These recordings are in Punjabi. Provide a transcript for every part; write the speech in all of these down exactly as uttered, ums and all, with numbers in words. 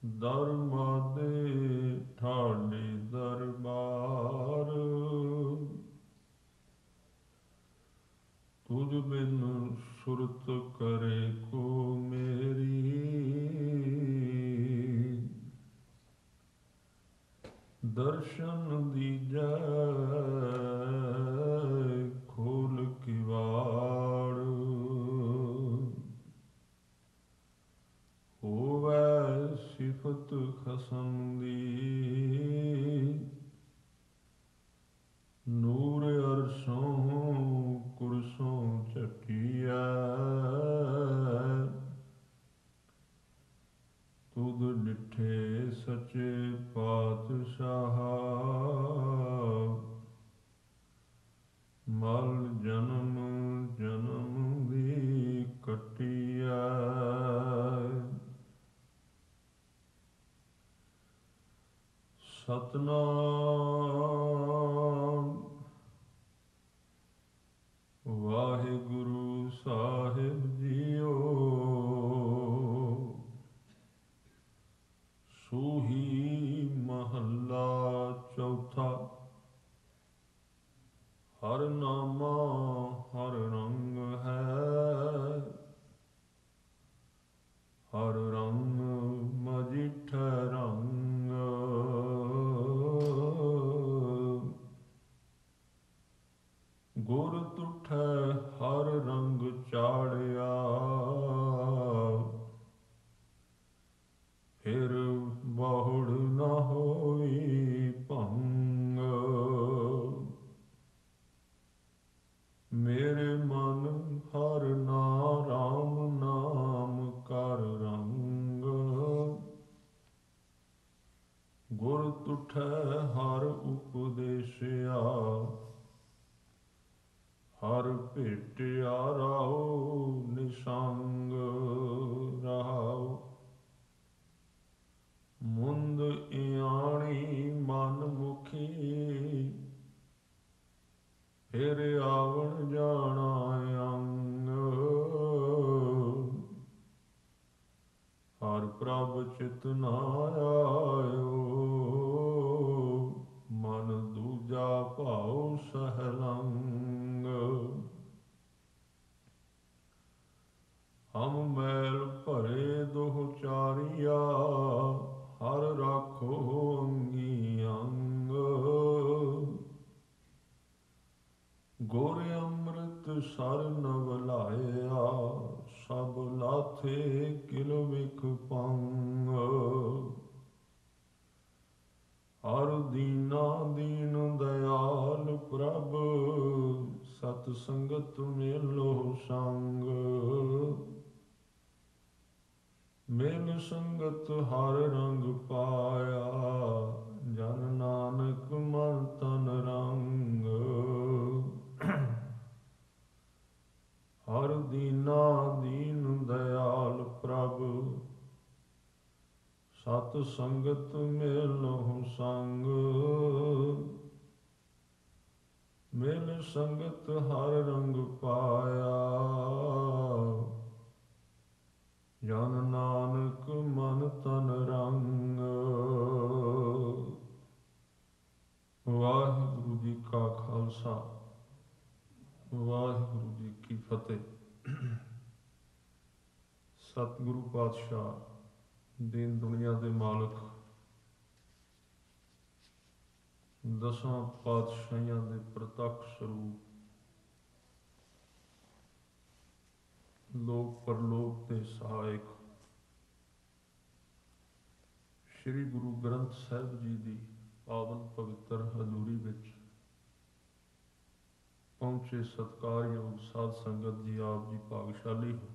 धर्मा दे ठाणे दरबार, तुझ बिन सुरत करे को मेरी। दर्शन दीजै खोल किवाड़, होवै सिफत खसम दी। नूर अरशों कुरसों चटिया, तुद डिठे सचे पातशाह। मल जन्म जन्म दी कटिया। सतनाम वाहिगुरु साहिब जीओ, सूही महला चौथा। हर नामा हर रंग है, हर रंग मजिठ रंग। गुर तुठै हर रंग चाड़िया, फिर बहुड़ न होई भंग। मेरे मन हर ना राम नाम कर रंग। गुर तुठै हर उपदेशिया, हर भेटिया राहो निसंग रहाओ। मुंद इयाणी मन मुखी, फिर आवण जाना अंग। हर प्रभ चित न आयो, मन दूजा भाव सहलंग। हम मैल भरे दोह चारिया, हर राखो अंगी अंग। गुर अमृत सर नव लाया, सब लाथे किल विख पंग। हर दीना दीन दयाल प्रभ, सत संगत मेलो संग। मिल संगत हर रंग पाया, जन नानक मन तन रंग। हर दीना दीन दयाल प्रभ, सत संगत मेलहु संग। मिल संगत हर रंग पाया, जन नानक मन तन रंग। वाहिगुरु जी का खालसा, वाहिगुरु जी की फतेह। सतगुरु पातशाह, दीन दुनिया के मालक, दसां पातशाहियां दे प्रतक्ष स्वरूप, लोक परलोक के सहायक, श्री गुरु ग्रंथ साहिब जी की पावन पवित्र हजूरी विच पहुंचे सत्कारयोग साध संगत जी, आप जी भागशाली हो।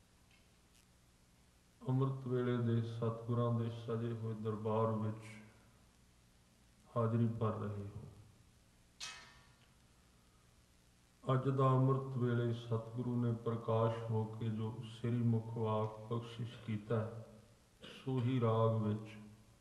अमृत वेले दे सतगुरां दे सजे हुए दरबार विच हाजरी भर रहे हो। अज दा अमृत वेले सतगुरु ने प्रकाश हो के जो श्री मुख वाक बख्शिश कीता है, सोही राग विच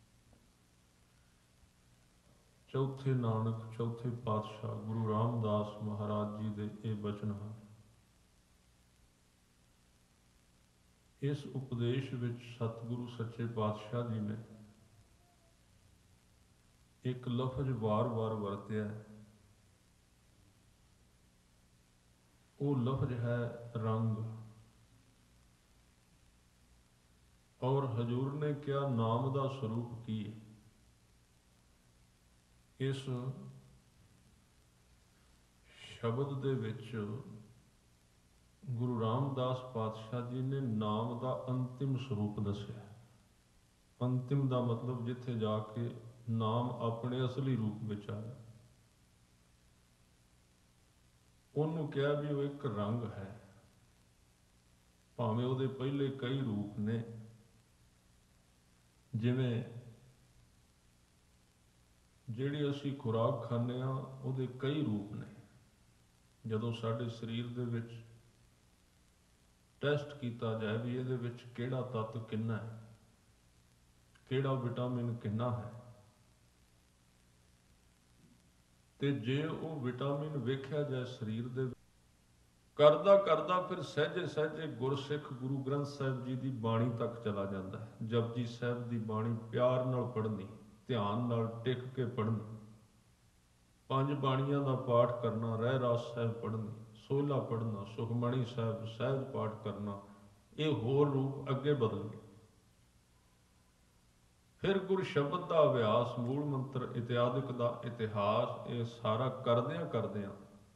चौथे नानक चौथे पातशाह गुरु रामदास महाराज जी दे ये बचन हैं। ਇਸ ਉਪਦੇਸ਼ ਵਿੱਚ ਸਤਿਗੁਰੂ ਸੱਚੇ ਪਾਤਸ਼ਾਹ ਜੀ ਨੇ ਇੱਕ ਲਫ਼ਜ਼ ਵਾਰ-ਵਾਰ ਵਰਤਿਆ ਹੈ। ਉਹ ਲਫ਼ਜ਼ ਹੈ ਰੰਗ। ਔਰ ਹਜ਼ੂਰ ਨੇ ਕਿਹਾ ਨਾਮ ਦਾ ਸਰੂਪ ਕੀ ਹੈ। ਇਸ ਸ਼ਬਦ ਦੇ ਵਿੱਚ ਗੁਰੂ ਰਾਮਦਾਸ ਪਾਤਸ਼ਾਹ ਜੀ ਨੇ ਨਾਮ ਦਾ ਅੰਤਿਮ ਸਰੂਪ ਦੱਸਿਆ। ਅੰਤਿਮ ਦਾ ਮਤਲਬ ਜਿੱਥੇ ਜਾ ਕੇ ਨਾਮ ਆਪਣੇ ਅਸਲੀ ਰੂਪ ਵਿੱਚ ਆਇਆ। ਉਹਨੂੰ ਕਿਹਾ ਵੀ ਉਹ ਇੱਕ ਰੰਗ ਹੈ, ਭਾਵੇਂ ਉਹਦੇ ਪਹਿਲੇ ਕਈ ਰੂਪ ਨੇ। ਜਿਵੇਂ ਜਿਹੜੀ ਅਸੀਂ ਖੁਰਾਕ ਖਾਂਦੇ ਹਾਂ ਉਹਦੇ ਕਈ ਰੂਪ ਨੇ। ਜਦੋਂ ਸਾਡੇ ਸਰੀਰ ਦੇ ਵਿੱਚ ਟੈਸਟ ਕੀਤਾ ਜਾਏ ਵੀ ਇਹਦੇ ਵਿੱਚ ਕਿਹੜਾ ਤੱਤ ਕਿੰਨਾ ਹੈ, ਕਿਹੜਾ ਵਿਟਾਮਿਨ ਕਿੰਨਾ ਹੈ, ਤੇ ਜੇ ਉਹ ਵਿਟਾਮਿਨ ਵੇਖਿਆ ਜਾਏ ਸਰੀਰ ਦੇ ਕਰਦਾ ਕਰਦਾ ਫਿਰ ਸਹਿਜੇ ਸਹਿਜੇ ਗੁਰਸਿੱਖ ਗੁਰੂ ਗ੍ਰੰਥ ਸਾਹਿਬ ਜੀ ਦੀ ਬਾਣੀ ਤੱਕ ਚਲਾ ਜਾਂਦਾ ਹੈ। ਜਪਜੀ ਸਾਹਿਬ ਦੀ ਬਾਣੀ ਪਿਆਰ ਨਾਲ ਪੜ੍ਹਨੀ, ਧਿਆਨ ਨਾਲ ਟਿਕ ਕੇ ਪੜ੍ਹਨੀ, ਪੰਜ ਬਾਣੀਆਂ ਦਾ ਪਾਠ ਕਰਨਾ, ਰਹਿ ਰਾਸ ਸਾਹਿਬ ਪੜ੍ਹਨੀ, ਸੋਹਲਾ ਪੜ੍ਹਨਾ, ਸੁਖਮਣੀ ਸਾਹਿਬ ਸਹਿਜ ਪਾਠ ਕਰਨਾ, ਇਹ ਹੋਰ ਰੂਪ ਅੱਗੇ ਬਦਲ ਗਏ। ਫਿਰ ਗੁਰ ਸ਼ਬਦ ਦਾ ਅਭਿਆਸ, ਮੂਲ ਮੰਤਰ ਇਤਿਆਦਿਕ ਦਾ ਇਤਿਹਾਸ, ਇਹ ਸਾਰਾ ਕਰਦਿਆਂ ਕਰਦਿਆਂ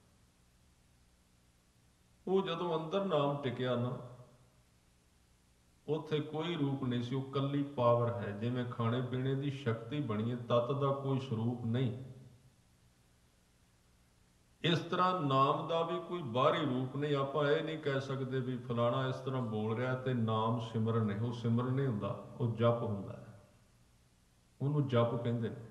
ਉਹ ਜਦੋਂ ਅੰਦਰ ਨਾਮ ਟਿਕਿਆ ਨਾ, ਉੱਥੇ ਕੋਈ ਰੂਪ ਨਹੀਂ ਸੀ, ਉਹ ਕੱਲੀ ਪਾਵਰ ਹੈ। ਜਿਵੇਂ ਖਾਣੇ ਪੀਣੇ ਦੀ ਸ਼ਕਤੀ ਬਣੀ ਹੈ, ਤੱਤ ਦਾ ਕੋਈ ਸਰੂਪ ਨਹੀਂ। ਇਸ ਤਰ੍ਹਾਂ ਨਾਮ ਦਾ ਵੀ ਕੋਈ ਬਾਹਰੀ ਰੂਪ ਨਹੀਂ। ਆਪਾਂ ਇਹ ਨਹੀਂ ਕਹਿ ਸਕਦੇ ਵੀ ਫਲਾਣਾ ਇਸ ਤਰ੍ਹਾਂ ਬੋਲ ਰਿਹਾ ਤੇ ਨਾਮ ਸਿਮਰਨ ਹੈ। ਉਹ ਸਿਮਰਨ ਨਹੀਂ ਹੁੰਦਾ, ਉਹ ਜਪ ਹੁੰਦਾ ਹੈ। ਉਹਨੂੰ ਜਪ ਕਹਿੰਦੇ ਨੇ।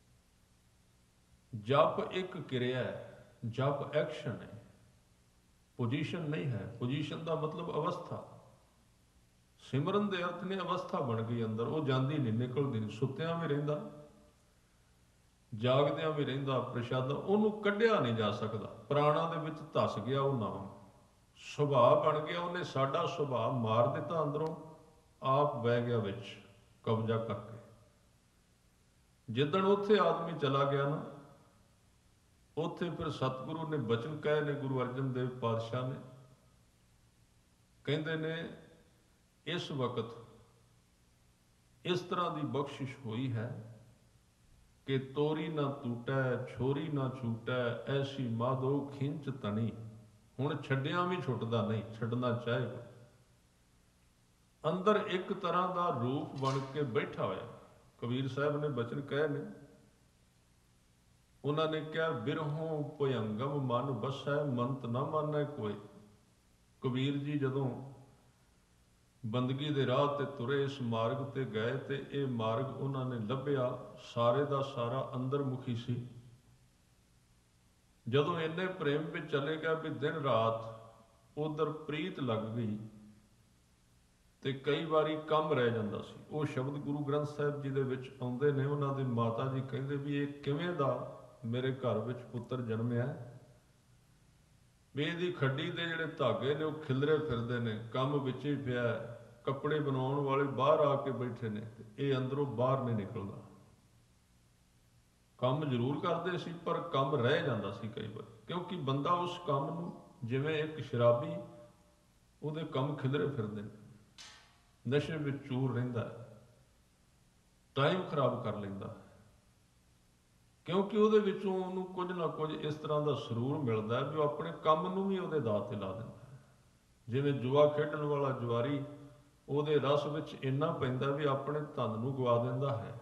ਜਪ ਇੱਕ ਕਿਰਿਆ ਹੈ, ਜਪ ਐਕਸ਼ਨ ਹੈ, ਪੋਜੀਸ਼ਨ ਨਹੀਂ ਹੈ। ਪੋਜੀਸ਼ਨ ਦਾ ਮਤਲਬ ਅਵਸਥਾ। ਸਿਮਰਨ ਦੇ ਅਰਥ ਨੇ ਅਵਸਥਾ ਬਣ ਗਈ ਅੰਦਰ, ਉਹ ਜਾਂਦੀ ਨਹੀਂ, ਨਿਕਲਦੀ ਨਹੀਂ। ਸੁੱਤਿਆਂ ਵੀ ਰਹਿੰਦਾ, ਜਾਗਦਿਆਂ ਵੀ ਰਹਿੰਦਾ, ਪ੍ਰਸ਼ਾਦਾ, ਉਹਨੂੰ ਕੱਢਿਆ ਨਹੀਂ ਜਾ ਸਕਦਾ। ਪ੍ਰਾਣਾਂ ਦੇ ਵਿੱਚ ਧਸ ਗਿਆ ਉਹ ਨਾਮ, ਸੁਭਾਅ ਬਣ ਗਿਆ। ਉਹਨੇ ਸਾਡਾ ਸੁਭਾਅ ਮਾਰ ਦਿੱਤਾ ਅੰਦਰੋਂ, ਆਪ ਬਹਿ ਗਿਆ ਵਿੱਚ ਕਬਜ਼ਾ ਕਰਕੇ। ਜਿੱਦਣ ਉੱਥੇ ਆਦਮੀ ਚਲਾ ਗਿਆ ਨਾ, ਉੱਥੇ ਫਿਰ ਸਤਿਗੁਰੂ ਨੇ ਬਚਨ ਕਹੇ ਨੇ, ਗੁਰੂ ਅਰਜਨ ਦੇਵ ਪਾਤਸ਼ਾਹ ਨੇ, ਕਹਿੰਦੇ ਨੇ ਇਸ ਵਕਤ ਇਸ ਤਰ੍ਹਾਂ ਦੀ ਬਖਸ਼ਿਸ਼ ਹੋਈ ਹੈ ਕਿ ਤੋਰੀ ਨਾ ਟੂਟੈ, ਛੋਰੀ ਨਾ ਛੂਟੈ, ਐਸੀ ਮਾਧੋ ਖਿੰਚ ਤਣੀ। ਹੁਣ ਛੱਡਿਆਂ ਵੀ ਛੁੱਟਦਾ ਨਹੀਂ, ਛੱਡਣਾ ਚਾਹੇਗਾ। ਅੰਦਰ ਇੱਕ ਤਰ੍ਹਾਂ ਦਾ ਰੂਪ ਬਣ ਕੇ ਬੈਠਾ ਹੋਇਆ। ਕਬੀਰ ਸਾਹਿਬ ਨੇ ਬਚਨ ਕਹੇ ਨੇ, ਉਹਨਾਂ ਨੇ ਕਿਹਾ ਬਿਰਹੋਂ ਭੁਯੰਗਮ ਮਨ ਬਸੈ, ਮੰਤ ਨਾ ਮਾਨੈ ਕੋਈ। ਕਬੀਰ ਜੀ ਜਦੋਂ ਬੰਦਗੀ ਦੇ ਰਾਹ ਤੇ ਤੁਰੇ, ਇਸ ਮਾਰਗ ਤੇ ਗਏ ਤੇ ਇਹ ਮਾਰਗ ਉਹਨਾਂ ਨੇ ਲੱਭਿਆ, ਸਾਰੇ ਦਾ ਸਾਰਾ ਅੰਦਰ ਮੁਖੀ ਸੀ। ਜਦੋਂ ਇੰਨੇ ਪ੍ਰੇਮ ਵਿੱਚ ਚਲੇ ਗਿਆ ਵੀ ਦਿਨ ਰਾਤ ਉਧਰ ਪ੍ਰੀਤ ਲੱਗ ਗਈ ਤੇ ਕਈ ਵਾਰੀ ਕੰਮ ਰਹਿ ਜਾਂਦਾ ਸੀ। ਉਹ ਸ਼ਬਦ ਗੁਰੂ ਗ੍ਰੰਥ ਸਾਹਿਬ ਜੀ ਦੇ ਵਿੱਚ ਆਉਂਦੇ ਨੇ। ਉਹਨਾਂ ਦੇ ਮਾਤਾ ਜੀ ਕਹਿੰਦੇ ਵੀ ਇਹ ਕਿਵੇਂ ਦਾ ਮੇਰੇ ਘਰ ਵਿੱਚ ਪੁੱਤਰ ਜਨਮਿਆ, ਵੀ ਇਹਦੀ ਖੱਡੀ ਦੇ ਜਿਹੜੇ ਧਾਗੇ ਨੇ ਉਹ ਖਿਲਰੇ ਫਿਰਦੇ ਨੇ, ਕੰਮ ਵਿੱਚ ਹੀ ਪਿਆ, ਕੱਪੜੇ ਬਣਾਉਣ ਵਾਲੇ ਬਾਹਰ ਆ ਕੇ ਬੈਠੇ ਨੇ, ਇਹ ਅੰਦਰੋਂ ਬਾਹਰ ਨਹੀਂ ਨਿਕਲਦਾ। ਕੰਮ ਜ਼ਰੂਰ ਕਰਦੇ ਸੀ ਪਰ ਕੰਮ ਰਹਿ ਜਾਂਦਾ ਸੀ ਕਈ ਵਾਰ, ਕਿਉਂਕਿ ਬੰਦਾ ਉਸ ਕੰਮ ਨੂੰ, ਜਿਵੇਂ ਇੱਕ ਸ਼ਰਾਬੀ, ਉਹਦੇ ਕੰਮ ਖਿਲਰੇ ਫਿਰਦੇ ਨੇ, ਨਸ਼ੇ ਵਿੱਚ ਚੂਰ ਰਹਿੰਦਾ ਹੈ, ਟਾਈਮ ਖਰਾਬ ਕਰ ਲੈਂਦਾ, ਕਿਉਂਕਿ ਉਹਦੇ ਵਿੱਚੋਂ ਉਹਨੂੰ ਕੁਝ ਨਾ ਕੁਝ ਇਸ ਤਰ੍ਹਾਂ ਦਾ ਸਰੂਰ ਮਿਲਦਾ ਵੀ ਉਹ ਆਪਣੇ ਕੰਮ ਨੂੰ ਵੀ ਉਹਦੇ ਦਾਅ ਤੇ ਲਾ ਦਿੰਦਾ ਹੈ। ਜਿਵੇਂ ਜੂਆ ਖੇਡਣ ਵਾਲਾ ਜੁਆਰੀ, ਉਹਦੇ ਰਸ ਵਿੱਚ ਇੰਨਾ ਪੈਂਦਾ ਵੀ ਆਪਣੇ ਧਨ ਨੂੰ ਗਵਾ ਦਿੰਦਾ ਹੈ।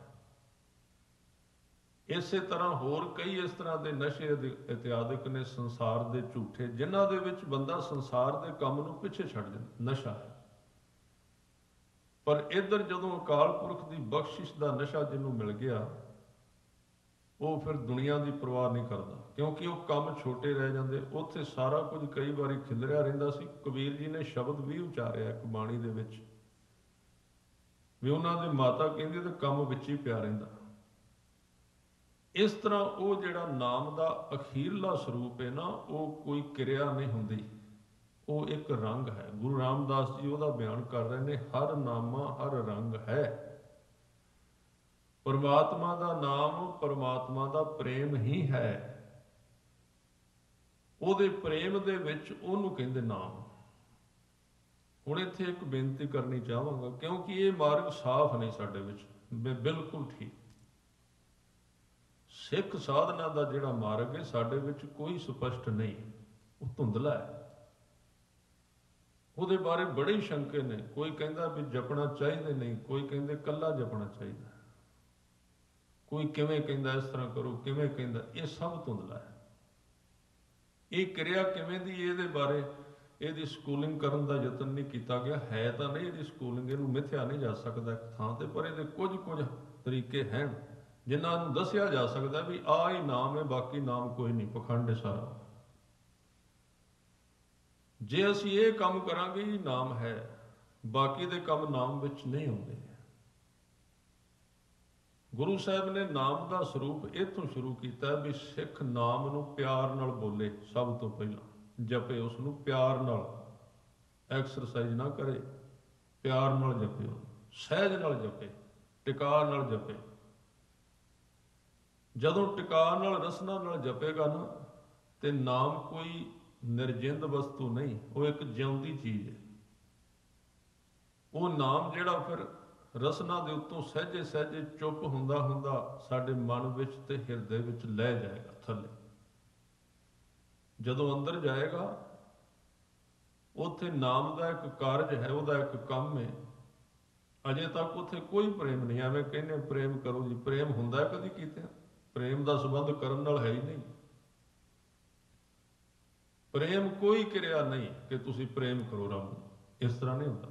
ਇਸੇ ਤਰ੍ਹਾਂ ਹੋਰ ਕਈ ਇਸ ਤਰ੍ਹਾਂ ਦੇ ਨਸ਼ੇ ਇਤਿਆਦਿਕ ਨੇ ਸੰਸਾਰ ਦੇ ਝੂਠੇ, ਜਿਨ੍ਹਾਂ ਦੇ ਵਿੱਚ ਬੰਦਾ ਸੰਸਾਰ ਦੇ ਕੰਮ ਨੂੰ ਪਿੱਛੇ ਛੱਡ ਦਿੰਦਾ। ਨਸ਼ਾ ਹੈ। ਪਰ ਇੱਧਰ ਜਦੋਂ ਅਕਾਲ ਪੁਰਖ ਦੀ ਬਖਸ਼ਿਸ਼ ਦਾ ਨਸ਼ਾ ਜਿਹਨੂੰ ਮਿਲ ਗਿਆ, ਉਹ ਫਿਰ ਦੁਨੀਆ ਦੀ ਪਰਵਾਹ ਨਹੀਂ ਕਰਦਾ, ਕਿਉਂਕਿ ਉਹ ਕੰਮ ਛੋਟੇ ਰਹਿ ਜਾਂਦੇ। ਉੱਥੇ ਸਾਰਾ ਕੁਝ ਕਈ ਵਾਰੀ ਖਿਲਰਿਆ ਰਹਿੰਦਾ ਸੀ। ਕਬੀਰ ਜੀ ਨੇ ਸ਼ਬਦ ਵੀ ਉਚਾਰਿਆ ਇੱਕ ਬਾਣੀ ਦੇ ਵਿੱਚ ਵੀ ਉਹਨਾਂ ਦੇ ਮਾਤਾ ਕਹਿੰਦੀ ਤੇ ਕੰਮ ਵਿੱਚ ਹੀ ਪਿਆ ਰਹਿੰਦਾ। ਇਸ ਤਰ੍ਹਾਂ ਉਹ ਜਿਹੜਾ ਨਾਮ ਦਾ ਅਖੀਰਲਾ ਸਰੂਪ ਹੈ ਨਾ, ਉਹ ਕੋਈ ਕਿਰਿਆ ਨਹੀਂ ਹੁੰਦੀ, ਉਹ ਇੱਕ ਰੰਗ ਹੈ। ਗੁਰੂ ਰਾਮਦਾਸ ਜੀ ਉਹਦਾ ਬਿਆਨ ਕਰ ਰਹੇ ਨੇ, ਹਰ ਨਾਮਾ ਹਰ ਰੰਗ ਹੈ। ਪਰਮਾਤਮਾ ਦਾ ਨਾਮ ਪਰਮਾਤਮਾ ਦਾ ਪ੍ਰੇਮ ਹੀ ਹੈ। ਉਹਦੇ ਪ੍ਰੇਮ ਦੇ ਵਿੱਚ ਉਹਨੂੰ ਕਹਿੰਦੇ ਨਾਮ। ਹੁਣ ਇੱਥੇ ਇੱਕ ਬੇਨਤੀ ਕਰਨੀ ਚਾਹਾਂਗਾ, ਕਿਉਂਕਿ ਇਹ ਮਾਰਗ ਸਾਫ਼ ਨਹੀਂ ਸਾਡੇ ਵਿੱਚ, ਬਿਲਕੁਲ ਠੀਕ। ਸਿੱਖ ਸਾਧਨਾ ਦਾ ਜਿਹੜਾ ਮਾਰਗ ਹੈ ਸਾਡੇ ਵਿੱਚ ਕੋਈ ਸਪਸ਼ਟ ਨਹੀਂ, ਉਹ ਧੁੰਦਲਾ ਹੈ। ਉਹਦੇ ਬਾਰੇ ਬੜੇ ਸ਼ੰਕੇ ਨੇ। ਕੋਈ ਕਹਿੰਦਾ ਵੀ ਜਪਣਾ ਚਾਹੀਦਾ ਨਹੀਂ, ਕੋਈ ਕਹਿੰਦੇ ਕੱਲਾ ਜਪਣਾ ਚਾਹੀਦਾ, ਕੋਈ ਕਿਵੇਂ ਕਹਿੰਦਾ ਇਸ ਤਰ੍ਹਾਂ ਕਰੋ, ਕਿਵੇਂ ਕਹਿੰਦਾ। ਇਹ ਸਭ ਧੁੰਦਲਾ ਹੈ। ਇਹ ਕਿਰਿਆ ਕਿਵੇਂ ਦੀ, ਇਹਦੇ ਬਾਰੇ ਇਹਦੀ ਸਕੂਲਿੰਗ ਕਰਨ ਦਾ ਯਤਨ ਨਹੀਂ ਕੀਤਾ ਗਿਆ। ਹੈ ਤਾਂ ਨਹੀਂ ਇਹਦੀ ਸਕੂਲਿੰਗ, ਇਹਨੂੰ ਮਿਥਿਆ ਨਹੀਂ ਜਾ ਸਕਦਾ ਇੱਕ ਥਾਂ ਤੇ, ਪਰ ਇਹਦੇ ਕੁਝ ਕੁਝ ਤਰੀਕੇ ਹਨ ਜਿਨ੍ਹਾਂ ਨੂੰ ਦੱਸਿਆ ਜਾ ਸਕਦਾ ਵੀ ਆਹ ਹੀ ਨਾਮ ਹੈ, ਬਾਕੀ ਨਾਮ ਕੋਈ ਨਹੀਂ, ਪਖੰਡ ਸਾਰਾ। ਜੇ ਅਸੀਂ ਇਹ ਕੰਮ ਕਰਾਂਗੇ ਇਹ ਨਾਮ ਹੈ, ਬਾਕੀ ਦੇ ਕੰਮ ਨਾਮ ਵਿੱਚ ਨਹੀਂ ਆਉਂਦੇ। ਗੁਰੂ ਸਾਹਿਬ ਨੇ ਨਾਮ ਦਾ ਸਰੂਪ ਇੱਥੋਂ ਸ਼ੁਰੂ ਕੀਤਾ ਵੀ ਸਿੱਖ ਨਾਮ ਨੂੰ ਪਿਆਰ ਨਾਲ ਬੋਲੇ। ਸਭ ਤੋਂ ਪਹਿਲਾਂ ਜਪੇ, ਉਸ ਨੂੰ ਪਿਆਰ ਨਾਲ, ਐਕਸਰਸਾਈਜ਼ ਨਾ ਕਰੇ, ਪਿਆਰ ਨਾਲ ਜਪੇ, ਸਹਿਜ ਨਾਲ ਜਪੇ, ਟਿਕਾ ਨਾਲ ਜਪੇ। ਜਦੋਂ ਟਿਕਾ ਨਾਲ, ਰਸਨਾ ਨਾਲ ਜਪੇਗਾ ਨਾ, ਤੇ ਨਾਮ ਕੋਈ ਨਿਰਜਿੰਦ ਵਸਤੂ ਨਹੀਂ, ਉਹ ਇੱਕ ਜਿਉਂਦੀ ਚੀਜ਼ ਹੈ। ਉਹ ਨਾਮ ਜਿਹੜਾ ਫਿਰ ਰਸਨਾ ਦੇ ਉੱਤੋਂ ਸਹਿਜੇ ਸਹਿਜੇ ਚੁੱਪ ਹੁੰਦਾ ਹੁੰਦਾ ਸਾਡੇ ਮਨ ਵਿੱਚ ਤੇ ਹਿਰਦੇ ਵਿੱਚ ਲੈ ਜਾਏਗਾ ਥੱਲੇ। ਜਦੋਂ ਅੰਦਰ ਜਾਏਗਾ, ਉੱਥੇ ਨਾਮ ਦਾ ਇੱਕ ਕਾਰਜ ਹੈ, ਉਹਦਾ ਇੱਕ ਕੰਮ ਹੈ। ਅਜੇ ਤੱਕ ਉੱਥੇ ਕੋਈ ਪ੍ਰੇਮ ਨਹੀਂ। ਐਵੇਂ ਕਹਿੰਦੇ ਪ੍ਰੇਮ ਕਰੋ ਜੀ, ਪ੍ਰੇਮ ਹੁੰਦਾ ਕਦੀ ਕੀਤੇ? ਪ੍ਰੇਮ ਦਾ ਸੰਬੰਧ ਕਰਨ ਨਾਲ ਹੈ ਹੀ ਨਹੀਂ। ਪ੍ਰੇਮ ਕੋਈ ਕਿਰਿਆ ਨਹੀਂ ਕਿ ਤੁਸੀਂ ਪ੍ਰੇਮ ਕਰੋ ਰੱਬ ਨੂੰ, ਇਸ ਤਰ੍ਹਾਂ ਨਹੀਂ ਹੁੰਦਾ।